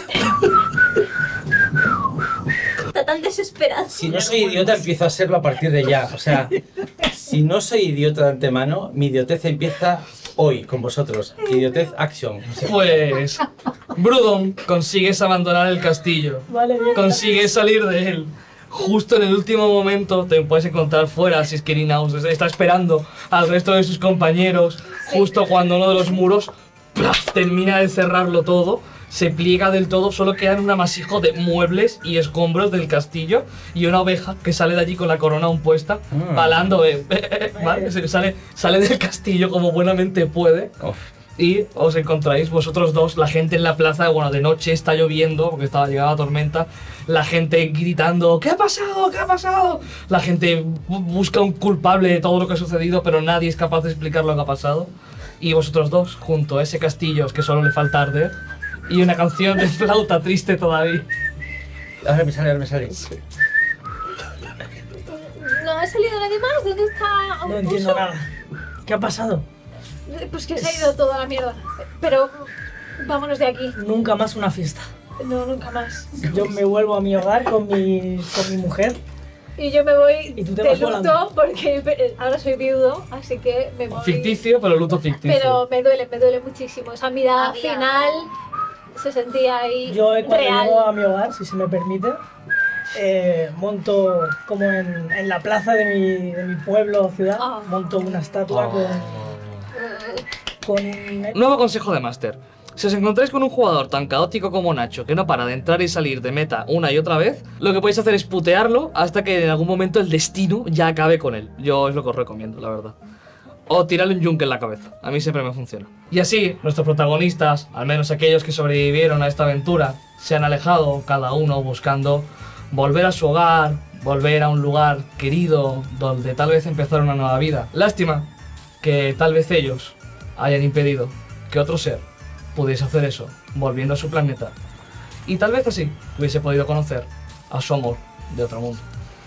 Está tan desesperado. Si no soy idiota, empiezo a serlo a partir de ya. O sea, si no soy idiota de antemano, mi idiotez empieza hoy con vosotros. Idiotez action. Pues Brudon, consigues abandonar el castillo. Vale, bien. Consigues salir de él. Justo en el último momento te puedes encontrar fuera si es que Ninaus está esperando al resto de sus compañeros. Justo cuando uno de los muros ¡plaf!, termina de cerrarlo todo, se pliega del todo, solo quedan un amasijo de muebles y escombros del castillo y una oveja que sale de allí con la corona aún puesta, Mm. balando, eh, ¿vale? Se sale, sale del castillo como buenamente puede. Uf. Y os encontráis vosotros dos, la gente en la plaza, bueno, de noche está lloviendo porque estaba llegada la tormenta, la gente gritando, ¿qué ha pasado? ¿Qué ha pasado? La gente bu- busca un culpable de todo lo que ha sucedido, pero nadie es capaz de explicar lo que ha pasado. Y vosotros dos, junto a ese castillo que solo le falta arder, y una canción de flauta triste todavía. Ahora me sale, ahora me sale. ¿No ha salido nadie más? ¿Dónde está? No Augusto? entiendo nada. ¿Qué ha pasado? Pues que se ha ido toda la mierda. Pero vámonos de aquí. Nunca más una fiesta. No, nunca más. Yo me vuelvo a mi hogar con mi, con mi mujer. Y yo me voy Y tú te de vas luto volando. porque pe- ahora soy viudo, así que me voy. Ficticio, pero luto ficticio. Pero me duele, me duele muchísimo. Esa mirada Había- final se sentía ahí Yo eh, cuando real. llego a mi hogar, si se me permite, eh, monto como en, en la plaza de mi, de mi pueblo o ciudad, Ah. monto una estatua con, con... Nuevo consejo de máster. Si os encontráis con un jugador tan caótico como Nacho, que no para de entrar y salir de meta una y otra vez, lo que podéis hacer es putearlo hasta que en algún momento el destino ya acabe con él. Yo es lo que os recomiendo, la verdad. O tirarle un yunque en la cabeza. A mí siempre me funciona. Y así, nuestros protagonistas, al menos aquellos que sobrevivieron a esta aventura, se han alejado, cada uno buscando volver a su hogar, volver a un lugar querido, donde tal vez empezar una nueva vida. Lástima que tal vez ellos hayan impedido que otro ser pudiese hacer eso, volviendo a su planeta. Y tal vez así hubiese podido conocer a su amor de otro mundo.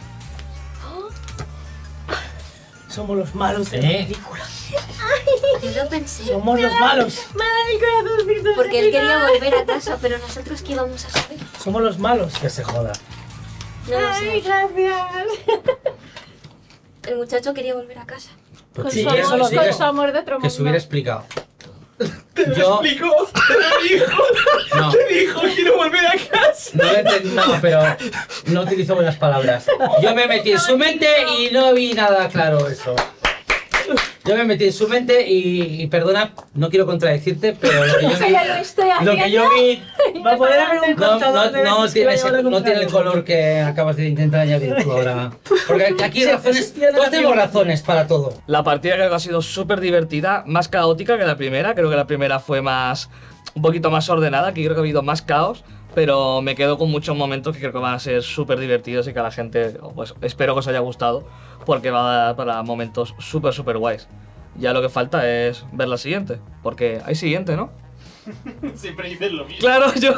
Somos los malos de ¿Eh? la película. Yo lo pensé. Somos los malos. Me da el corazón, Víctor. Porque él quería volver a casa, pero nosotros qué íbamos a saber. Somos los malos. Que se joda. No lo Ay, sé. gracias. El muchacho quería volver a casa. Pues Con sí, su eso amor, sí con que- su amor de otro que mundo. se hubiera explicado. Yo explico? ¡Te lo dijo! no, dijo! ¡Quiero volver a casa! no lo entendí, no, pero no utilizo buenas palabras. Yo me metí en su mente y no vi nada claro eso. Yo me metí en su mente y, y perdona, no quiero contradecirte, pero lo que yo Eso vi, ya lo estoy lo que yo vi Va a poder haber un no, contador no, de no veces que tiene, vaya a ese- hablar no tiene el contrario. color que acabas de intentar añadir tú ahora. Porque aquí- aquí Sí, razones, eso tiene todos la tenemos misma. razones para todo. La partida creo que ha sido súper divertida, más caótica que la primera. Creo que la primera fue más, un poquito más ordenada, aquí creo que ha habido más caos. Pero me quedo con muchos momentos que creo que van a ser súper divertidos y que a la gente, pues espero que os haya gustado, porque va a dar para momentos súper, súper guays. Ya lo que falta es ver la siguiente, porque hay siguiente, ¿no? Siempre dices lo mismo. Claro, yo.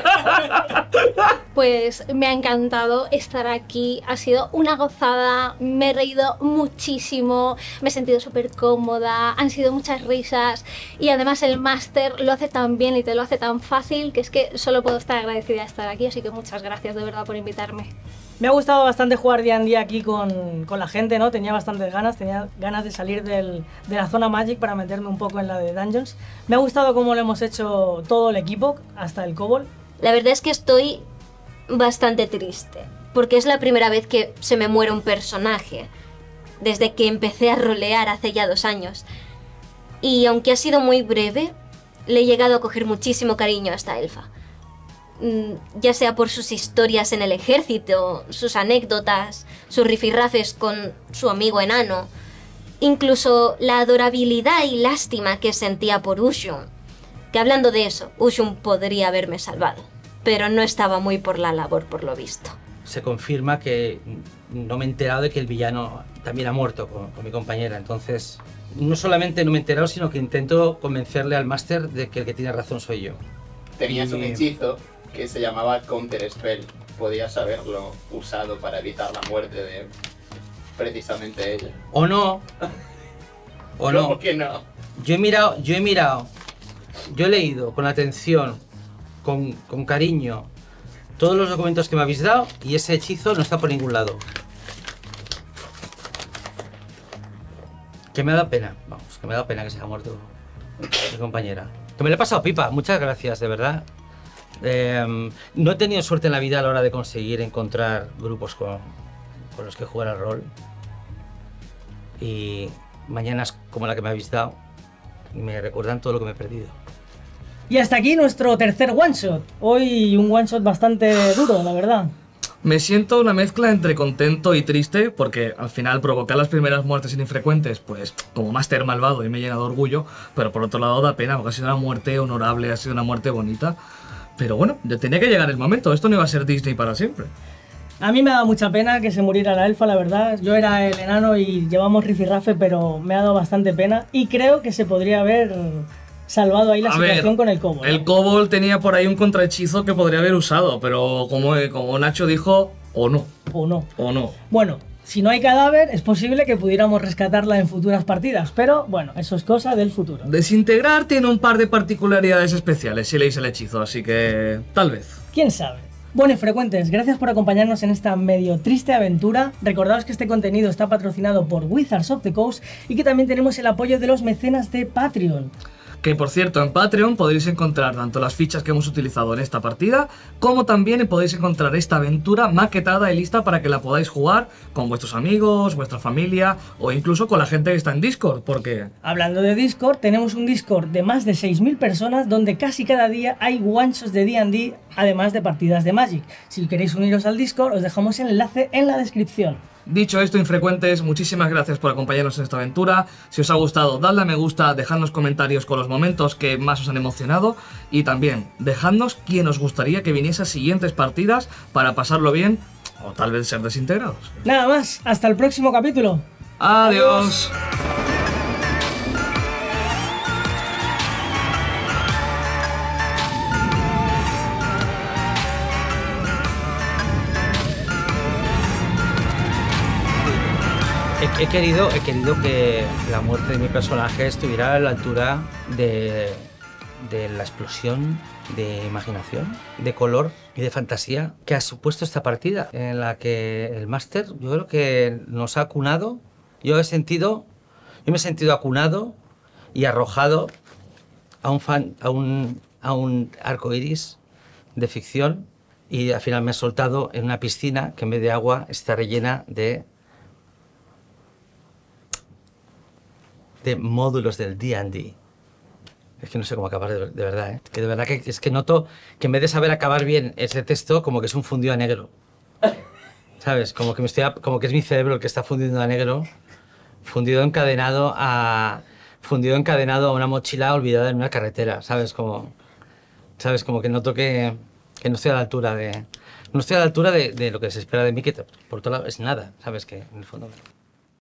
Pues me ha encantado estar aquí, ha sido una gozada, me he reído muchísimo, me he sentido súper cómoda, han sido muchas risas y además el máster lo hace tan bien y te lo hace tan fácil que es que solo puedo estar agradecida de estar aquí, así que muchas gracias de verdad por invitarme. Me ha gustado bastante jugar día en día aquí con, con la gente, ¿no? Tenía bastantes ganas, tenía ganas de salir del, de la zona Magic para meterme un poco en la de Dungeons. Me ha gustado cómo lo hemos hecho todo el equipo, hasta el Kobold. La verdad es que estoy bastante triste, porque es la primera vez que se me muere un personaje, desde que empecé a rolear hace ya dos años. Y aunque ha sido muy breve, le he llegado a coger muchísimo cariño a esta elfa. Mm, ya sea por sus historias en el ejército, sus anécdotas, sus rifirrafes con su amigo enano, incluso la adorabilidad y lástima que sentía por Ushun. Que hablando de eso, Ushun podría haberme salvado, pero no estaba muy por la labor por lo visto. Se confirma que no me he enterado de que el villano también ha muerto con, con mi compañera, entonces no solamente no me he enterado, sino que intento convencerle al máster de que el que tiene razón soy yo. Tenías Y- un hechizo que se llamaba Counter Spell. Podías haberlo usado para evitar la muerte de precisamente ella. O no, o no. ¿Cómo que no? Yo he mirado, yo he mirado, yo he leído con atención, con, con cariño, todos los documentos que me habéis dado y ese hechizo no está por ningún lado. Que me ha dado pena, vamos, que me ha dado pena que se haya muerto mi compañera. Que me lo he pasado pipa, muchas gracias, de verdad. Eh, no he tenido suerte en la vida a la hora de conseguir encontrar grupos con, con los que jugar al rol. Y mañanas como la que me habéis dado me recuerdan todo lo que me he perdido. Y hasta aquí nuestro tercer one shot. Hoy un one shot bastante duro, la verdad. Me siento una mezcla entre contento y triste, porque al final provocar las primeras muertes infrecuentes, pues como máster malvado y me llena de orgullo, pero por otro lado da pena, porque ha sido una muerte honorable, ha sido una muerte bonita. Pero bueno, ya tenía que llegar el momento, esto no iba a ser Disney para siempre. A mí me ha dado mucha pena que se muriera la elfa, la verdad. Yo era el enano y llevamos rifirrafe, pero me ha dado bastante pena. Y creo que se podría haber salvado ahí la A situación ver, con el Kobold. El Kobold tenía por ahí un contrahechizo que podría haber usado, pero como, como Nacho dijo, o no, O no. o no. Bueno, si no hay cadáver, es posible que pudiéramos rescatarla en futuras partidas. Pero bueno, eso es cosa del futuro. Desintegrar tiene un par de particularidades especiales si leéis el hechizo, así que tal vez. ¿Quién sabe? Bueno, y frecuentes, gracias por acompañarnos en esta medio triste aventura. Recordaos que este contenido está patrocinado por Wizards of the Coast y que también tenemos el apoyo de los mecenas de Patreon. Que por cierto, en Patreon podréis encontrar tanto las fichas que hemos utilizado en esta partida, como también podéis encontrar esta aventura maquetada y lista para que la podáis jugar con vuestros amigos, vuestra familia o incluso con la gente que está en Discord, porque... Hablando de Discord, tenemos un Discord de más de seis mil personas donde casi cada día hay one-shots de D and D, además de partidas de Magic. Si queréis uniros al Discord, os dejamos el enlace en la descripción. Dicho esto, infrecuentes, muchísimas gracias por acompañarnos en esta aventura. Si os ha gustado, dadle a me gusta, dejadnos comentarios con los momentos que más os han emocionado y también dejadnos quién os gustaría que viniese a siguientes partidas para pasarlo bien o tal vez ser desintegrados. Nada más, hasta el próximo capítulo. Adiós. He, he querido, he querido que la muerte de mi personaje estuviera a la altura de, de la explosión de imaginación, de color y de fantasía que ha supuesto esta partida, en la que el máster, yo creo que nos ha acunado. Yo he sentido, yo me he sentido acunado y arrojado a un, fan, a un, a un arco iris de ficción, y al final me ha soltado en una piscina que en vez de agua está rellena de de módulos del D and D. Es que no sé cómo acabar de, de verdad, ¿eh? Que de verdad que es que noto que en vez de saber acabar bien ese texto, como que es un fundido a negro. ¿Sabes? Como que me estoy a- como que es mi cerebro el que está fundido a negro, fundido encadenado a fundido encadenado a una mochila olvidada en una carretera, ¿sabes? Como ¿sabes? Como que noto que, que no estoy a la altura de no estoy a la altura de, de lo que se espera de mí, que por otro lado es nada, ¿sabes? Que en el fondo